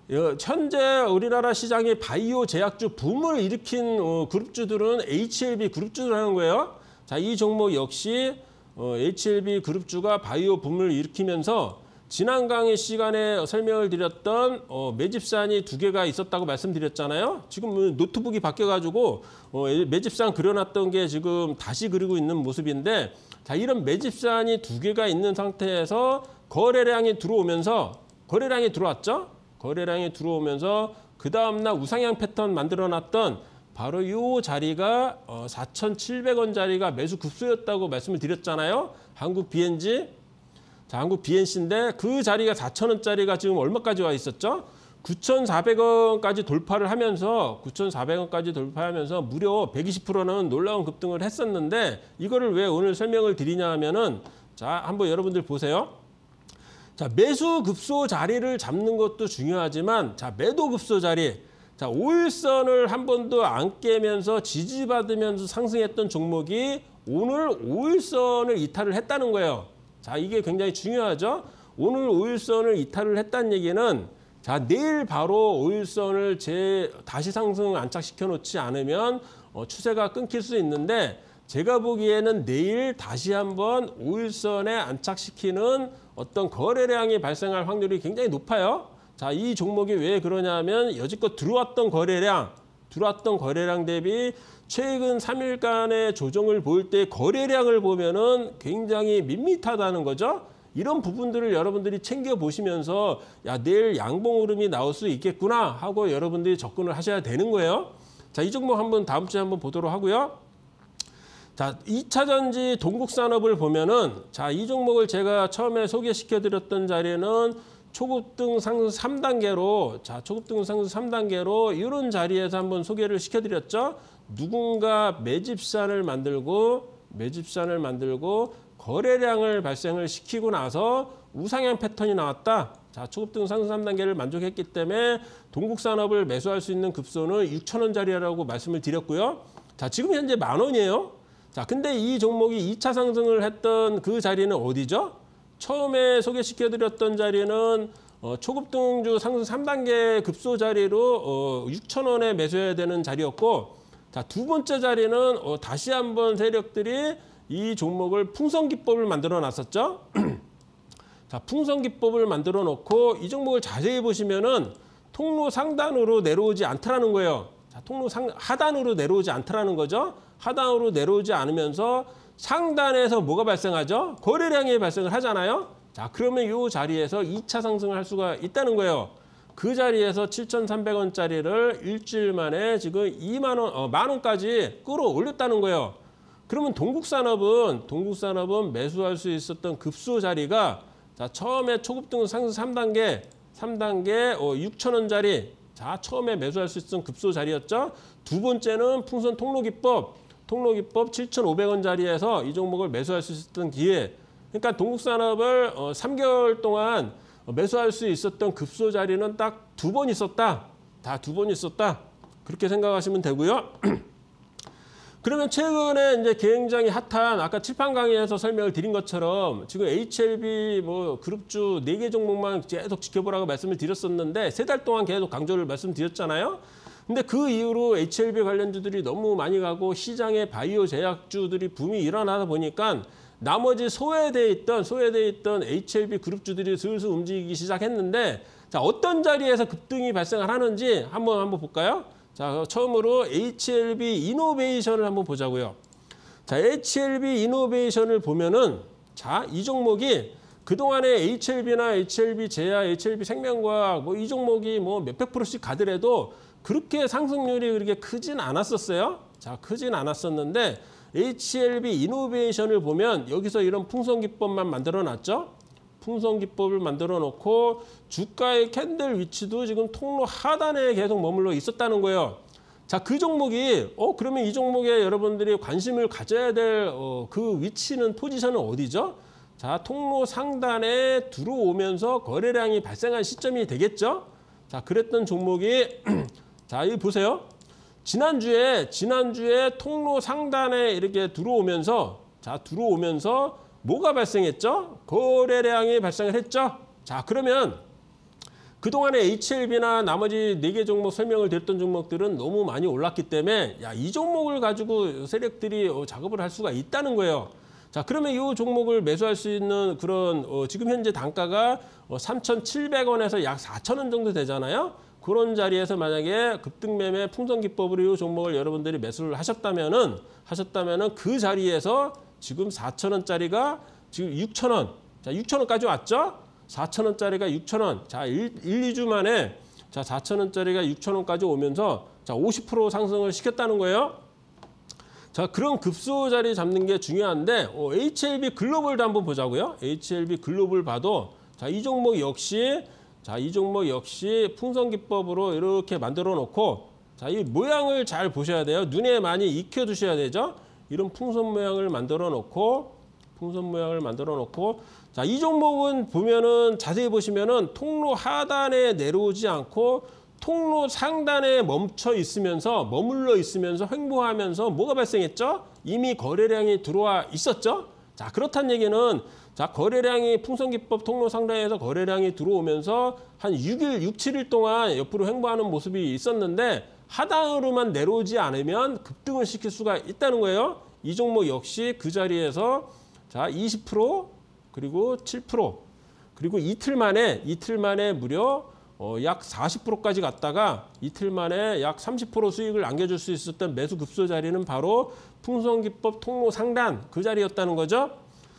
현재 우리나라 시장의 바이오 제약주 붐을 일으킨 어, 그룹주들은 에이치엘비 그룹주라는 거예요. 자, 이 종목 역시 어, 에이치엘비 그룹주가 바이오 붐을 일으키면서 지난 강의 시간에 설명을 드렸던 어, 매집산이 두 개가 있었다고 말씀드렸잖아요. 지금 노트북이 바뀌어가지고 어, 매집산 그려놨던 게 지금 다시 그리고 있는 모습인데 자, 이런 매집산이 두 개가 있는 상태에서 거래량이 들어오면서 거래량이 들어왔죠. 거래량이 들어오면서 그 다음날 우상향 패턴 만들어놨던 바로 이 자리가 어, 사천칠백 원짜리가 매수 급소였다고 말씀을 드렸잖아요. 한국 비엔지. 자, 한국 비엔씨인데 그 자리가 사천 원짜리가 지금 얼마까지 와 있었죠? 구천사백 원까지 돌파를 하면서 구천사백 원까지 돌파하면서 무려 백이십 퍼센트는 놀라운 급등을 했었는데 이거를 왜 오늘 설명을 드리냐 하면은 자, 한번 여러분들 보세요. 자, 매수 급소 자리를 잡는 것도 중요하지만 자, 매도 급소 자리. 자, 오일선을 한 번도 안 깨면서 지지받으면서 상승했던 종목이 오늘 오일선을 이탈을 했다는 거예요. 자, 이게 굉장히 중요하죠. 오늘 오일선을 이탈을 했다는 얘기는 자, 내일 바로 오일선을 재, 다시 상승 안착시켜 놓지 않으면 어, 추세가 끊길 수 있는데 제가 보기에는 내일 다시 한번 오일선에 안착시키는 어떤 거래량이 발생할 확률이 굉장히 높아요. 자, 이 종목이 왜 그러냐면 여지껏 들어왔던 거래량, 들어왔던 거래량 대비 최근 삼 일간의 조정을 볼 때 거래량을 보면은 굉장히 밋밋하다는 거죠. 이런 부분들을 여러분들이 챙겨보시면서 야, 내일 양봉 흐름이 나올 수 있겠구나 하고 여러분들이 접근을 하셔야 되는 거예요. 자, 이 종목 한번 다음 주에 한번 보도록 하고요. 자, 이 차 전지 동국산업을 보면은 자, 이 종목을 제가 처음에 소개시켜 드렸던 자리는 초급등 상승 삼 단계로 자, 초급등 상승 삼 단계로 이런 자리에서 한번 소개를 시켜 드렸죠. 누군가 매집산을 만들고 매집산을 만들고 거래량을 발생을 시키고 나서 우상향 패턴이 나왔다. 자, 초급등 상승 삼 단계를 만족했기 때문에 동국산업을 매수할 수 있는 급소는 육천 원짜리라고 말씀을 드렸고요. 자, 지금 현재 만 원이에요. 자, 근데 이 종목이 이 차 상승을 했던 그 자리는 어디죠? 처음에 소개시켜드렸던 자리는 어, 초급등주 상승 삼 단계 급소 자리로 어, 육천 원에 매수해야 되는 자리였고 자, 두 번째 자리는 어, 다시 한번 세력들이 이 종목을 풍선기법을 만들어 놨었죠. 자, 풍선기법을 만들어 놓고 이 종목을 자세히 보시면은 통로 상단으로 내려오지 않더라는 거예요. 자, 통로 상, 하단으로 내려오지 않더라는 거죠. 하단으로 내려오지 않으면서 상단에서 뭐가 발생하죠? 거래량이 발생을 하잖아요. 자, 그러면 이 자리에서 이 차 상승을 할 수가 있다는 거예요. 그 자리에서 칠천삼백 원짜리를 일주일 만에 지금 이만 원, 어, 만 원까지 끌어올렸다는 거예요. 그러면 동국산업은 동국산업은 매수할 수 있었던 급소 자리가 자, 처음에 초급등 상승 삼 단계, 삼 단계 어, 육천 원짜리 자, 처음에 매수할 수 있었던 급소 자리였죠. 두 번째는 풍선 통로기법, 통로기법 칠천오백 원짜리에서 이 종목을 매수할 수 있었던 기회. 그러니까 동국산업을 어, 삼 개월 동안 매수할 수 있었던 급소 자리는 딱 두 번 있었다. 다 두 번 있었다. 그렇게 생각하시면 되고요. 그러면 최근에 이제 굉장히 핫한 아까 칠판 강의에서 설명을 드린 것처럼 지금 에이치엘비 뭐 그룹주 네 개 종목만 계속 지켜보라고 말씀을 드렸었는데 세 달 동안 계속 강조를 말씀드렸잖아요. 근데 그 이후로 에이치엘비 관련주들이 너무 많이 가고 시장에 바이오 제약주들이 붐이 일어나다 보니까 나머지 소외돼 있던 소외돼 있던 에이치엘비 그룹주들이 슬슬 움직이기 시작했는데 자, 어떤 자리에서 급등이 발생을 하는지 한번 한번 볼까요? 자, 처음으로 에이치엘비 이노베이션을 한번 보자고요. 자, 에이치엘비 이노베이션을 보면은 자, 이 종목이 그동안에 에이치엘비나 에이치엘비 제야, 에이치엘비 생명과학 뭐 이 종목이 뭐 몇백 프로씩 가더라도 그렇게 상승률이 그렇게 크진 않았었어요. 자, 크진 않았었는데 에이치엘비 이노베이션을 보면 여기서 이런 풍선기법만 만들어 놨죠. 풍선기법을 만들어 놓고 주가의 캔들 위치도 지금 통로 하단에 계속 머물러 있었다는 거예요. 자, 그 종목이 어 그러면 이 종목에 여러분들이 관심을 가져야 될 어, 그 위치는 포지션은 어디죠? 자, 통로 상단에 들어오면서 거래량이 발생한 시점이 되겠죠? 자, 그랬던 종목이 자, 여기 보세요. 지난주에 지난주에 통로 상단에 이렇게 들어오면서 자, 들어오면서 뭐가 발생했죠? 거래량이 발생을 했죠? 자, 그러면 그동안에 에이치엘비나 나머지 네 개 종목 설명을 드렸던 종목들은 너무 많이 올랐기 때문에 야, 이 종목을 가지고 세력들이 작업을 할 수가 있다는 거예요. 자, 그러면 이 종목을 매수할 수 있는 그런 어, 지금 현재 단가가 어, 삼천칠백 원에서 약 사천 원 정도 되잖아요. 그런 자리에서 만약에 급등매매 풍선기법으로 이 종목을 여러분들이 매수를 하셨다면은 하셨다면은 그 자리에서 지금 사천 원짜리가 지금 육천 원. 자, 육천 원까지 왔죠? 사천 원짜리가 육천 원. 자, 일, 이 주 만에 자, 사천 원짜리가 육천 원까지 오면서 자, 오십 퍼센트 상승을 시켰다는 거예요. 자, 그런 급소 자리 잡는 게 중요한데 어, 에이치엘비 글로벌도 한번 보자고요. 에이치엘비 글로벌 봐도 자, 이 종목 역시 자, 이 종목 역시 풍선기법으로 이렇게 만들어 놓고 자, 이 모양을 잘 보셔야 돼요. 눈에 많이 익혀 두셔야 되죠. 이런 풍선 모양을 만들어 놓고 풍선 모양을 만들어 놓고 자, 이 종목은 보면은 자세히 보시면은 통로 하단에 내려오지 않고 통로 상단에 멈춰 있으면서 머물러 있으면서 횡보하면서 뭐가 발생했죠? 이미 거래량이 들어와 있었죠? 자, 그렇다는 얘기는 자, 거래량이 풍선기법 통로 상단에서 거래량이 들어오면서 한 육 일, 육, 칠 일 동안 옆으로 횡보하는 모습이 있었는데 하단으로만 내려오지 않으면 급등을 시킬 수가 있다는 거예요. 이 종목 역시 그 자리에서 자, 이십 퍼센트 그리고 칠 퍼센트 그리고 이틀 만에 이틀 만에 무려 어, 약 사십 퍼센트까지 갔다가 이틀 만에 약 삼십 퍼센트 수익을 안겨줄 수 있었던 매수 급소 자리는 바로 풍선기법 통로 상단 그 자리였다는 거죠.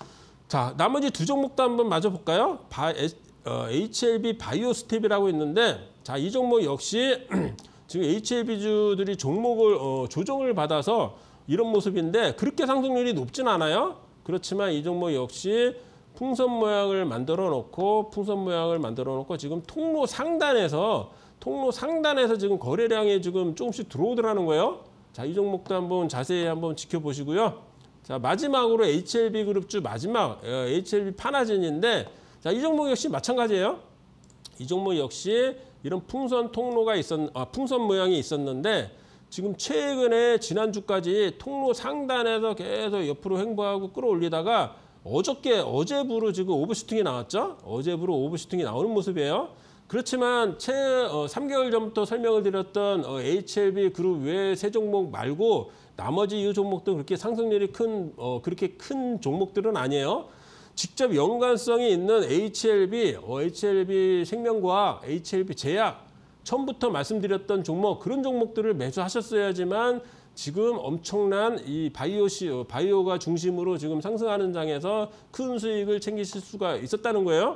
자, 나머지 두 종목도 한번 마저 볼까요? 바, 어, 에이치엘비 바이오스텝이라고 있는데 자, 이 종목 역시 지금 에이치엘비주들이 종목을 어, 조정을 받아서 이런 모습인데 그렇게 상승률이 높진 않아요. 그렇지만 이 종목 역시 풍선 모양을 만들어 놓고 풍선 모양을 만들어 놓고 지금 통로 상단에서 통로 상단에서 지금 거래량이 지금 조금씩 들어오더라는 거예요. 자, 이 종목도 한번 자세히 한번 지켜보시고요. 자, 마지막으로 에이치엘비 그룹주 마지막 에이치엘비 파나진인데 자, 이 종목 역시 마찬가지예요. 이 종목 역시 이런 풍선 통로가 있었 아, 풍선 모양이 있었는데 지금 최근에 지난주까지 통로 상단에서 계속 옆으로 횡보하고 끌어올리다가 어저께 어제부로 지금 오버슈팅이 나왔죠. 어제부로 오버슈팅이 나오는 모습이에요. 그렇지만 채 어, 삼 개월 전부터 설명을 드렸던 어, 에이치엘비 그룹 외 세 종목 말고 나머지 이 종목도 그렇게 상승률이 큰 어, 그렇게 큰 종목들은 아니에요. 직접 연관성이 있는 에이치엘비, 어, 에이치엘비 생명과학, 에이치엘비 제약 처음부터 말씀드렸던 종목 그런 종목들을 매수하셨어야지만 지금 엄청난 이 바이오시, 바이오가 중심으로 지금 상승하는 장에서 큰 수익을 챙기실 수가 있었다는 거예요.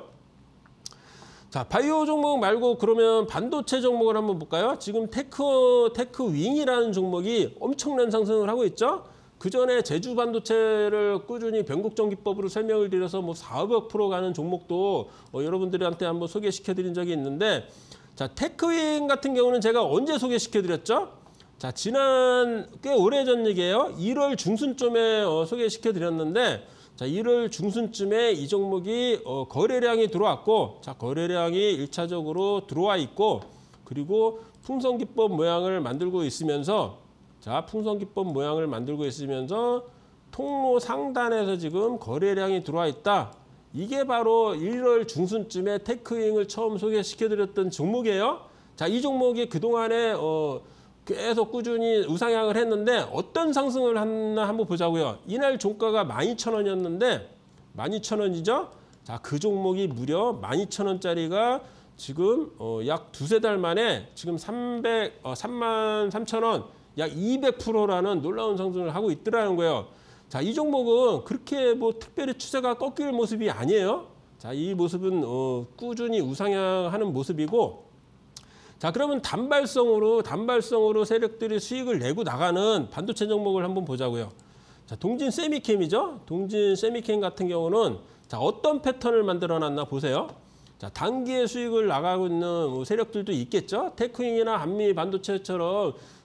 자, 바이오 종목 말고 그러면 반도체 종목을 한번 볼까요? 지금 테크, 테크윙이라는 종목이 엄청난 상승을 하고 있죠. 그 전에 제주 반도체를 꾸준히 변곡전기법으로 설명을 드려서 뭐 사억 프로 가는 종목도 어, 여러분들한테 한번 소개시켜 드린 적이 있는데 자, 테크윙 같은 경우는 제가 언제 소개시켜 드렸죠? 자, 지난 꽤 오래전 얘기예요. 일월 중순쯤에 어, 소개시켜 드렸는데 자, 일월 중순쯤에 이 종목이 어, 거래량이 들어왔고 자, 거래량이 일 차적으로 들어와 있고 그리고 풍선기법 모양을 만들고 있으면서 자, 풍선기법 모양을 만들고 있으면서 통로 상단에서 지금 거래량이 들어와 있다. 이게 바로 일월 중순쯤에 테크윙을 처음 소개시켜 드렸던 종목이에요. 자, 이 종목이 그동안에 어, 계속 꾸준히 우상향을 했는데 어떤 상승을 했나 한번 보자고요. 이날 종가가 만 이천 원이었는데 만 이천 원이죠. 자, 그 종목이 무려 만 이천 원짜리가 지금 어, 약 두세 달 만에 지금 삼백, 어, 삼만 삼천 원, 약 이백 퍼센트라는 놀라운 상승을 하고 있더라는 거예요. 자, 이 종목은 그렇게 뭐 특별히 추세가 꺾일 모습이 아니에요. 자, 이 모습은 어, 꾸준히 우상향하는 모습이고 자, 그러면 단발성으로 단발성으로 세력들이 수익을 내고 나가는 반도체 종목을 한번 보자고요. 자, 동진 세미캠이죠. 동진 세미캠 같은 경우는 자, 어떤 패턴을 만들어 놨나 보세요. 자, 단기에 수익을 나가고 있는 세력들도 있겠죠. 테크윙이나 한미 반도체처럼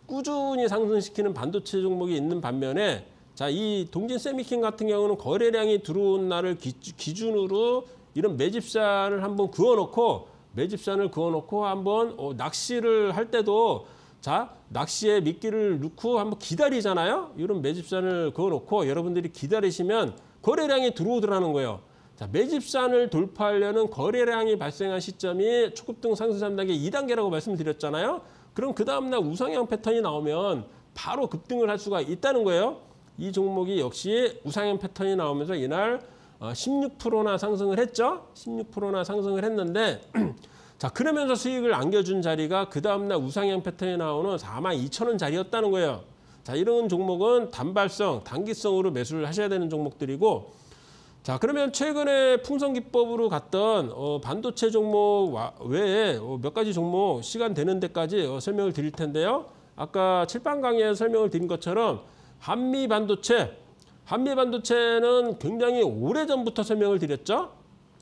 꾸준히 상승시키는 반도체 종목이 있는 반면에 자, 이 동진 세미킨 같은 경우는 거래량이 들어온 날을 기, 기준으로 이런 매집산을 한번 그어놓고 매집산을 그어놓고 한번 어, 낚시를 할 때도 자, 낚시에 미끼를 넣고 한번 기다리잖아요. 이런 매집산을 그어놓고 여러분들이 기다리시면 거래량이 들어오더라는 거예요. 자, 매집산을 돌파하려는 거래량이 발생한 시점이 초급등 상승 삼 단계 이 단계라고 말씀드렸잖아요. 그럼 그 다음날 우상향 패턴이 나오면 바로 급등을 할 수가 있다는 거예요. 이 종목이 역시 우상향 패턴이 나오면서 이날 십육 퍼센트나 상승을 했죠. 십육 퍼센트나 상승을 했는데 자, 그러면서 수익을 안겨준 자리가 그 다음날 우상향 패턴이 나오는 사만 이천 원 자리였다는 거예요. 자, 이런 종목은 단발성, 단기성으로 매수를 하셔야 되는 종목들이고 자, 그러면 최근에 풍성기법으로 갔던 어, 반도체 종목 외에 어, 몇 가지 종목 시간 되는 데까지 어, 설명을 드릴 텐데요. 아까 칠판 강의에서 설명을 드린 것처럼 한미반도체, 한미반도체는 굉장히 오래전부터 설명을 드렸죠.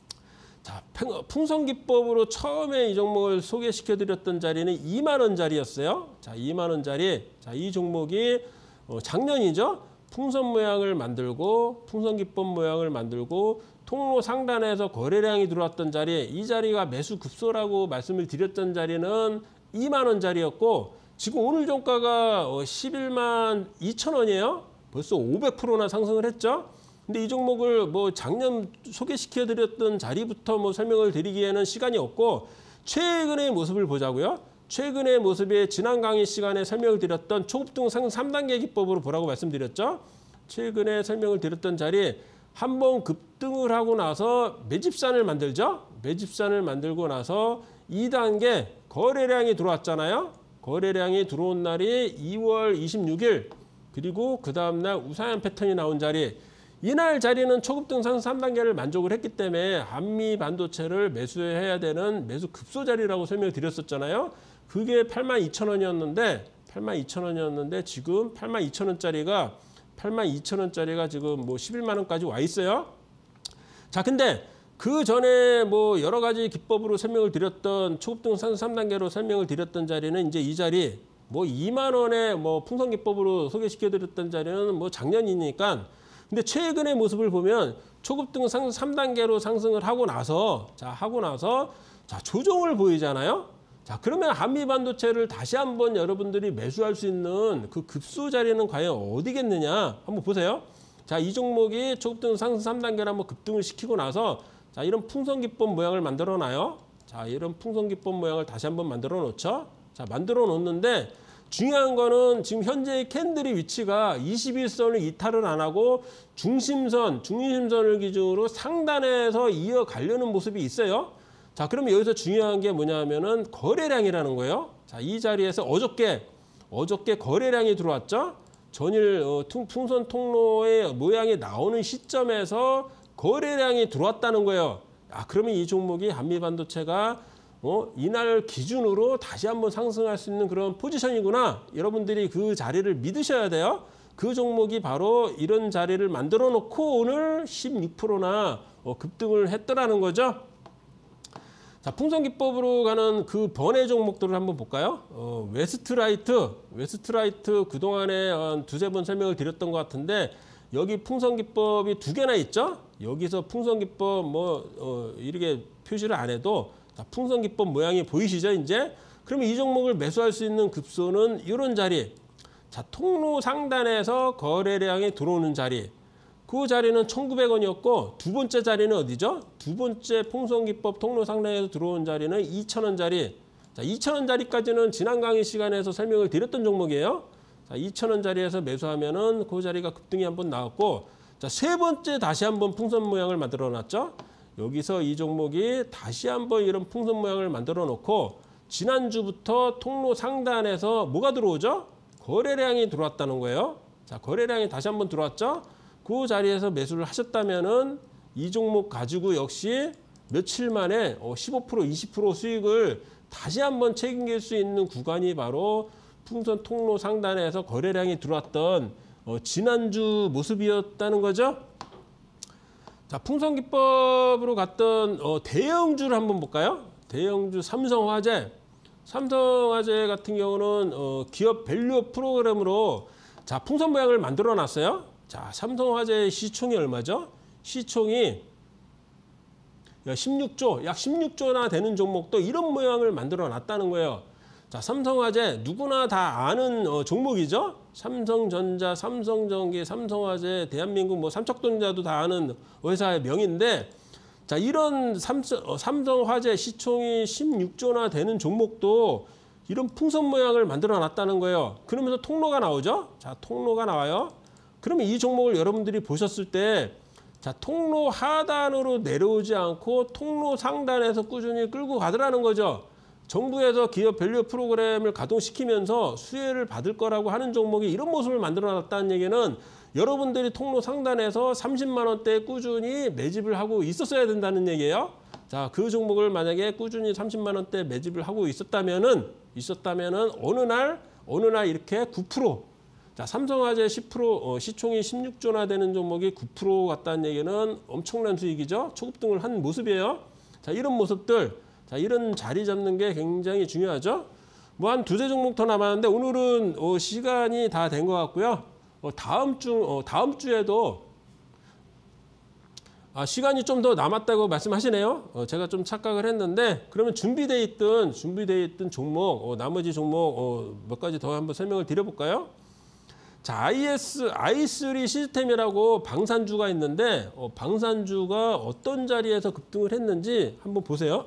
자, 풍성기법으로 처음에 이 종목을 소개시켜드렸던 자리는 이만 원짜리였어요. 자, 이만 원짜리. 자, 이 종목이 어, 작년이죠. 풍선 모양을 만들고 풍선기법 모양을 만들고 통로 상단에서 거래량이 들어왔던 자리, 이 자리가 매수 급소라고 말씀을 드렸던 자리는 이만 원짜리였고 지금 오늘 종가가 십일만 이천 원이에요. 벌써 오백 퍼센트나 상승을 했죠. 근데 이 종목을 뭐 작년 소개시켜드렸던 자리부터 뭐 설명을 드리기에는 시간이 없고 최근의 모습을 보자고요. 최근의 모습이 지난 강의 시간에 설명을 드렸던 초급등 상승 삼 단계 기법으로 보라고 말씀드렸죠. 최근에 설명을 드렸던 자리 한번 급등을 하고 나서 매집산을 만들죠. 매집산을 만들고 나서 이 단계 거래량이 들어왔잖아요. 거래량이 들어온 날이 이월 이십육일 그리고 그 다음날 우상향 패턴이 나온 자리 이날 자리는 초급등 상승 삼 단계를 만족을 했기 때문에 한미 반도체를 매수해야 되는 매수 급소 자리라고 설명을 드렸었잖아요. 그게 팔만 이천 원이었는데 팔만 이천 원이었는데 지금 팔만 이천 원짜리가 팔만 이천 원짜리가 지금 뭐 십일만 원까지 와 있어요. 자, 근데 그 전에 뭐 여러 가지 기법으로 설명을 드렸던 초급등 상승 삼 단계로 설명을 드렸던 자리는 이제 이 자리 뭐 이만 원에 뭐 풍선 기법으로 소개시켜 드렸던 자리는 뭐 작년이니까 근데 최근의 모습을 보면 초급등 상승 삼 단계로 상승을 하고 나서 자, 하고 나서 자, 조정을 보이잖아요. 자, 그러면 한미 반도체를 다시 한번 여러분들이 매수할 수 있는 그 급소 자리는 과연 어디겠느냐? 한번 보세요. 자, 이 종목이 초급등 상승 삼 단계를 한번 급등을 시키고 나서 자, 이런 풍선기법 모양을 만들어 놔요. 자, 이런 풍선기법 모양을 다시 한번 만들어 놓죠. 자, 만들어 놓는데 중요한 거는 지금 현재의 캔들의 위치가 이십일 선을 이탈을 안 하고 중심선, 중심선을 기준으로 상단에서 이어가려는 모습이 있어요. 자, 그러면 여기서 중요한 게 뭐냐면은 거래량이라는 거예요. 자, 이 자리에서 어저께, 어저께 거래량이 들어왔죠. 전일 어, 풍선 통로의 모양이 나오는 시점에서 거래량이 들어왔다는 거예요. 아, 그러면 이 종목이 한미반도체가 어, 이날 기준으로 다시 한번 상승할 수 있는 그런 포지션이구나. 여러분들이 그 자리를 믿으셔야 돼요. 그 종목이 바로 이런 자리를 만들어 놓고 오늘 십육 퍼센트나 어, 급등을 했더라는 거죠. 자, 풍선기법으로 가는 그 번외 종목들을 한번 볼까요? 어, 웨스트라이트, 웨스트라이트 그동안에 한 두세 번 설명을 드렸던 것 같은데 여기 풍선기법이 두 개나 있죠? 여기서 풍선기법 뭐 어, 이렇게 표시를 안 해도 자, 풍선기법 모양이 보이시죠, 이제? 그러면 이 종목을 매수할 수 있는 급소는 이런 자리. 자, 통로 상단에서 거래량이 들어오는 자리. 그 자리는 천구백 원이었고 두 번째 자리는 어디죠? 두 번째 풍선기법 통로 상단에서 들어온 자리는 이천 원짜리. 자, 이천 원짜리까지는 지난 강의 시간에서 설명을 드렸던 종목이에요. 자, 이천 원짜리에서 매수하면은 그 자리가 급등이 한번 나왔고 자, 세 번째 다시 한번 풍선 모양을 만들어 놨죠. 여기서 이 종목이 다시 한번 이런 풍선 모양을 만들어 놓고 지난주부터 통로 상단에서 뭐가 들어오죠? 거래량이 들어왔다는 거예요. 자, 거래량이 다시 한번 들어왔죠? 그 자리에서 매수를 하셨다면은 이 종목 가지고 역시 며칠 만에 십오 퍼센트, 이십 퍼센트 수익을 다시 한번 책임질 수 있는 구간이 바로 풍선 통로 상단에서 거래량이 들어왔던 지난주 모습이었다는 거죠. 자, 풍선기법으로 갔던 어, 대형주를 한번 볼까요? 대형주 삼성화재. 삼성화재 같은 경우는 어, 기업 밸류업 프로그램으로 자 풍선 모양을 만들어 놨어요. 자 삼성화재 시총이 얼마죠? 시총이 십육조, 약 십육조나 되는 종목도 이런 모양을 만들어 놨다는 거예요. 자 삼성화재 누구나 다 아는 어, 종목이죠. 삼성전자, 삼성전기, 삼성화재, 대한민국 뭐 삼척동자도 다 아는 회사의 명인데 자 이런 삼성, 어, 삼성화재 시총이 십육조나 되는 종목도 이런 풍선 모양을 만들어 놨다는 거예요. 그러면서 통로가 나오죠. 자 통로가 나와요. 그러면 이 종목을 여러분들이 보셨을 때 자 통로 하단으로 내려오지 않고 통로 상단에서 꾸준히 끌고 가더라는 거죠. 정부에서 기업 밸류 프로그램을 가동시키면서 수혜를 받을 거라고 하는 종목이 이런 모습을 만들어 놨다는 얘기는 여러분들이 통로 상단에서 삼십만 원대에 꾸준히 매집을 하고 있었어야 된다는 얘기예요. 자, 그 종목을 만약에 꾸준히 삼십만 원대 매집을 하고 있었다면은 있었다면은 어느 날 어느 날 이렇게 구 퍼센트 자, 삼성화재 십 퍼센트 어, 시총이 십육조나 되는 종목이 구 퍼센트 같다는 얘기는 엄청난 수익이죠. 초급등을 한 모습이에요. 자, 이런 모습들 자, 이런 자리 잡는 게 굉장히 중요하죠. 뭐 한 두세 종목 더 남았는데 오늘은 어, 시간이 다 된 것 같고요. 어, 다음 주 어, 다음 주에도 아, 시간이 좀 더 남았다고 말씀하시네요. 어, 제가 좀 착각을 했는데 그러면 준비돼 있던 준비돼 있던 종목 어, 나머지 종목 어, 몇 가지 더 한번 설명을 드려볼까요? 자, 아이에스 아이 쓰리 시스템이라고 방산주가 있는데 어, 방산주가 어떤 자리에서 급등을 했는지 한번 보세요.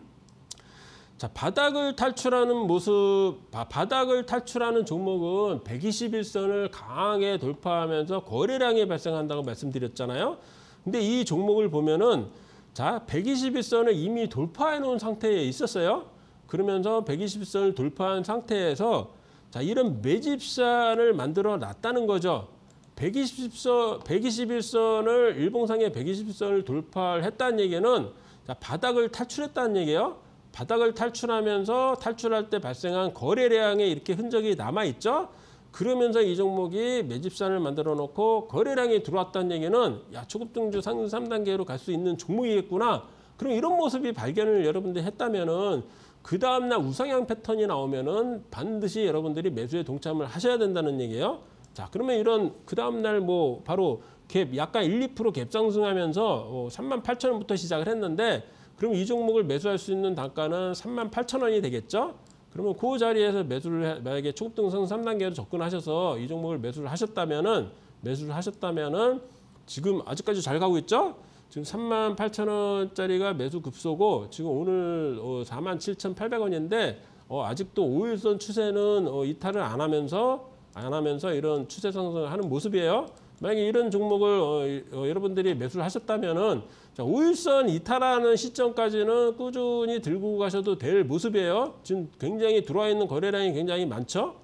자, 바닥을 탈출하는 모습, 바, 바닥을 탈출하는 종목은 백이십일 선을 강하게 돌파하면서 거래량이 발생한다고 말씀드렸잖아요. 근데 이 종목을 보면은 자, 백이십일 선을 이미 돌파해 놓은 상태에 있었어요. 그러면서 백이십일 선을 돌파한 상태에서 자, 이런 매집산을 만들어 놨다는 거죠. 백이십 선, 백이십일 선을 일봉상의 백이십일 선을 돌파를 했다는 얘기는 자, 바닥을 탈출했다는 얘기예요. 바닥을 탈출하면서 탈출할 때 발생한 거래량에 이렇게 흔적이 남아있죠. 그러면서 이 종목이 매집산을 만들어 놓고 거래량이 들어왔다는 얘기는 야 초급등주 상승 삼 단계로 갈 수 있는 종목이겠구나. 그럼 이런 모습이 발견을 여러분들이 했다면은 그 다음날 우상향 패턴이 나오면은 반드시 여러분들이 매수에 동참을 하셔야 된다는 얘기예요. 자, 그러면 이런 그 다음날 뭐 바로 갭 약간 일, 이 퍼센트 갭 상승하면서 어 삼만 팔천 원부터 시작을 했는데 그럼 이 종목을 매수할 수 있는 단가는 삼만 팔천 원이 되겠죠? 그러면 그 자리에서 매수를 해, 만약에 초급등 상승 삼 단계로 접근하셔서 이 종목을 매수를 하셨다면은 매수를 하셨다면은 지금 아직까지 잘 가고 있죠? 지금 삼만 팔천 원짜리가 매수 급소고 지금 오늘 어 사만 칠천팔백 원인데 어 아직도 오일선 추세는 어 이탈을 안 하면서 안 하면서 이런 추세 상승을 하는 모습이에요. 만약에 이런 종목을 어, 어, 여러분들이 매수를 하셨다면은 자, 오일선 이탈하는 시점까지는 꾸준히 들고 가셔도 될 모습이에요. 지금 굉장히 들어와 있는 거래량이 굉장히 많죠.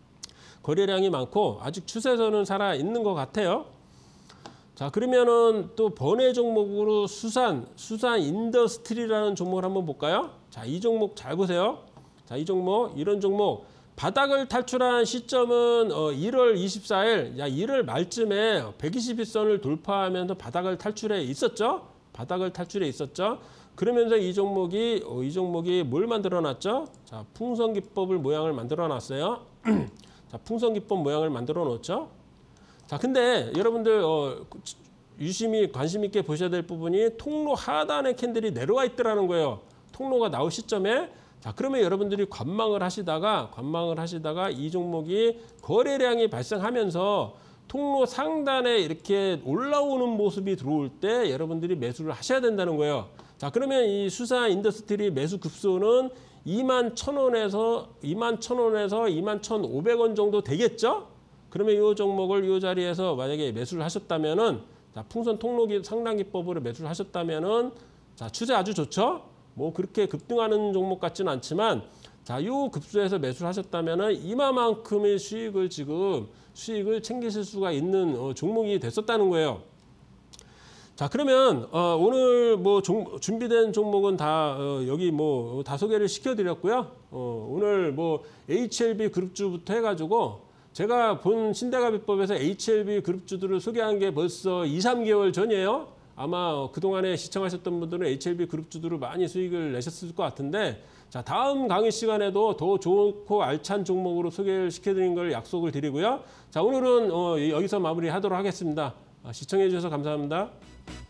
거래량이 많고 아직 추세선은 살아 있는 것 같아요. 자, 그러면은 또 번외 종목으로 수산, 수산 인더스트리라는 종목을 한번 볼까요? 자, 이 종목 잘 보세요. 자, 이 종목, 이런 종목. 바닥을 탈출한 시점은 어, 일월 이십사일, 야, 일월 말쯤에 백이십일 선을 돌파하면서 바닥을 탈출해 있었죠? 바닥을 탈출해 있었죠? 그러면서 이 종목이, 어, 이 종목이 뭘 만들어 놨죠? 자, 풍선기법을 모양을 만들어 놨어요. 자, 풍선기법 모양을 만들어 놓죠? 자, 근데 여러분들 어, 유심히 관심 있게 보셔야 될 부분이 통로 하단에 캔들이 내려와 있더라는 거예요. 통로가 나올 시점에 자, 그러면 여러분들이 관망을 하시다가 관망을 하시다가 이 종목이 거래량이 발생하면서 통로 상단에 이렇게 올라오는 모습이 들어올 때 여러분들이 매수를 하셔야 된다는 거예요. 자, 그러면 이 수산 인더스트리 매수 급소는 이만 천 원에서 이만 천 원에서 이만 천오백 원 정도 되겠죠? 그러면 이 종목을 이 자리에서 만약에 매수를 하셨다면은 자, 풍선 통로기 상단 기법으로 매수를 하셨다면은 자, 추세 아주 좋죠? 뭐 그렇게 급등하는 종목 같지는 않지만 자, 이 급소에서 매수를 하셨다면은 이마만큼의 수익을 지금 수익을 챙기실 수가 있는 어, 종목이 됐었다는 거예요. 자, 그러면 어, 오늘 뭐 종, 준비된 종목은 다 어, 여기 뭐 다 소개를 시켜드렸고요. 어, 오늘 뭐 에이치엘비 그룹주부터 해가지고 제가 본 신대가비법에서 에이치엘비 그룹주들을 소개한 게 벌써 이, 삼 개월 전이에요. 아마 그동안에 시청하셨던 분들은 에이치엘비 그룹주들을 많이 수익을 내셨을 것 같은데 자, 다음 강의 시간에도 더 좋고 알찬 종목으로 소개를 시켜드린 걸 약속을 드리고요. 자, 오늘은 어, 여기서 마무리하도록 하겠습니다. 시청해 주셔서 감사합니다.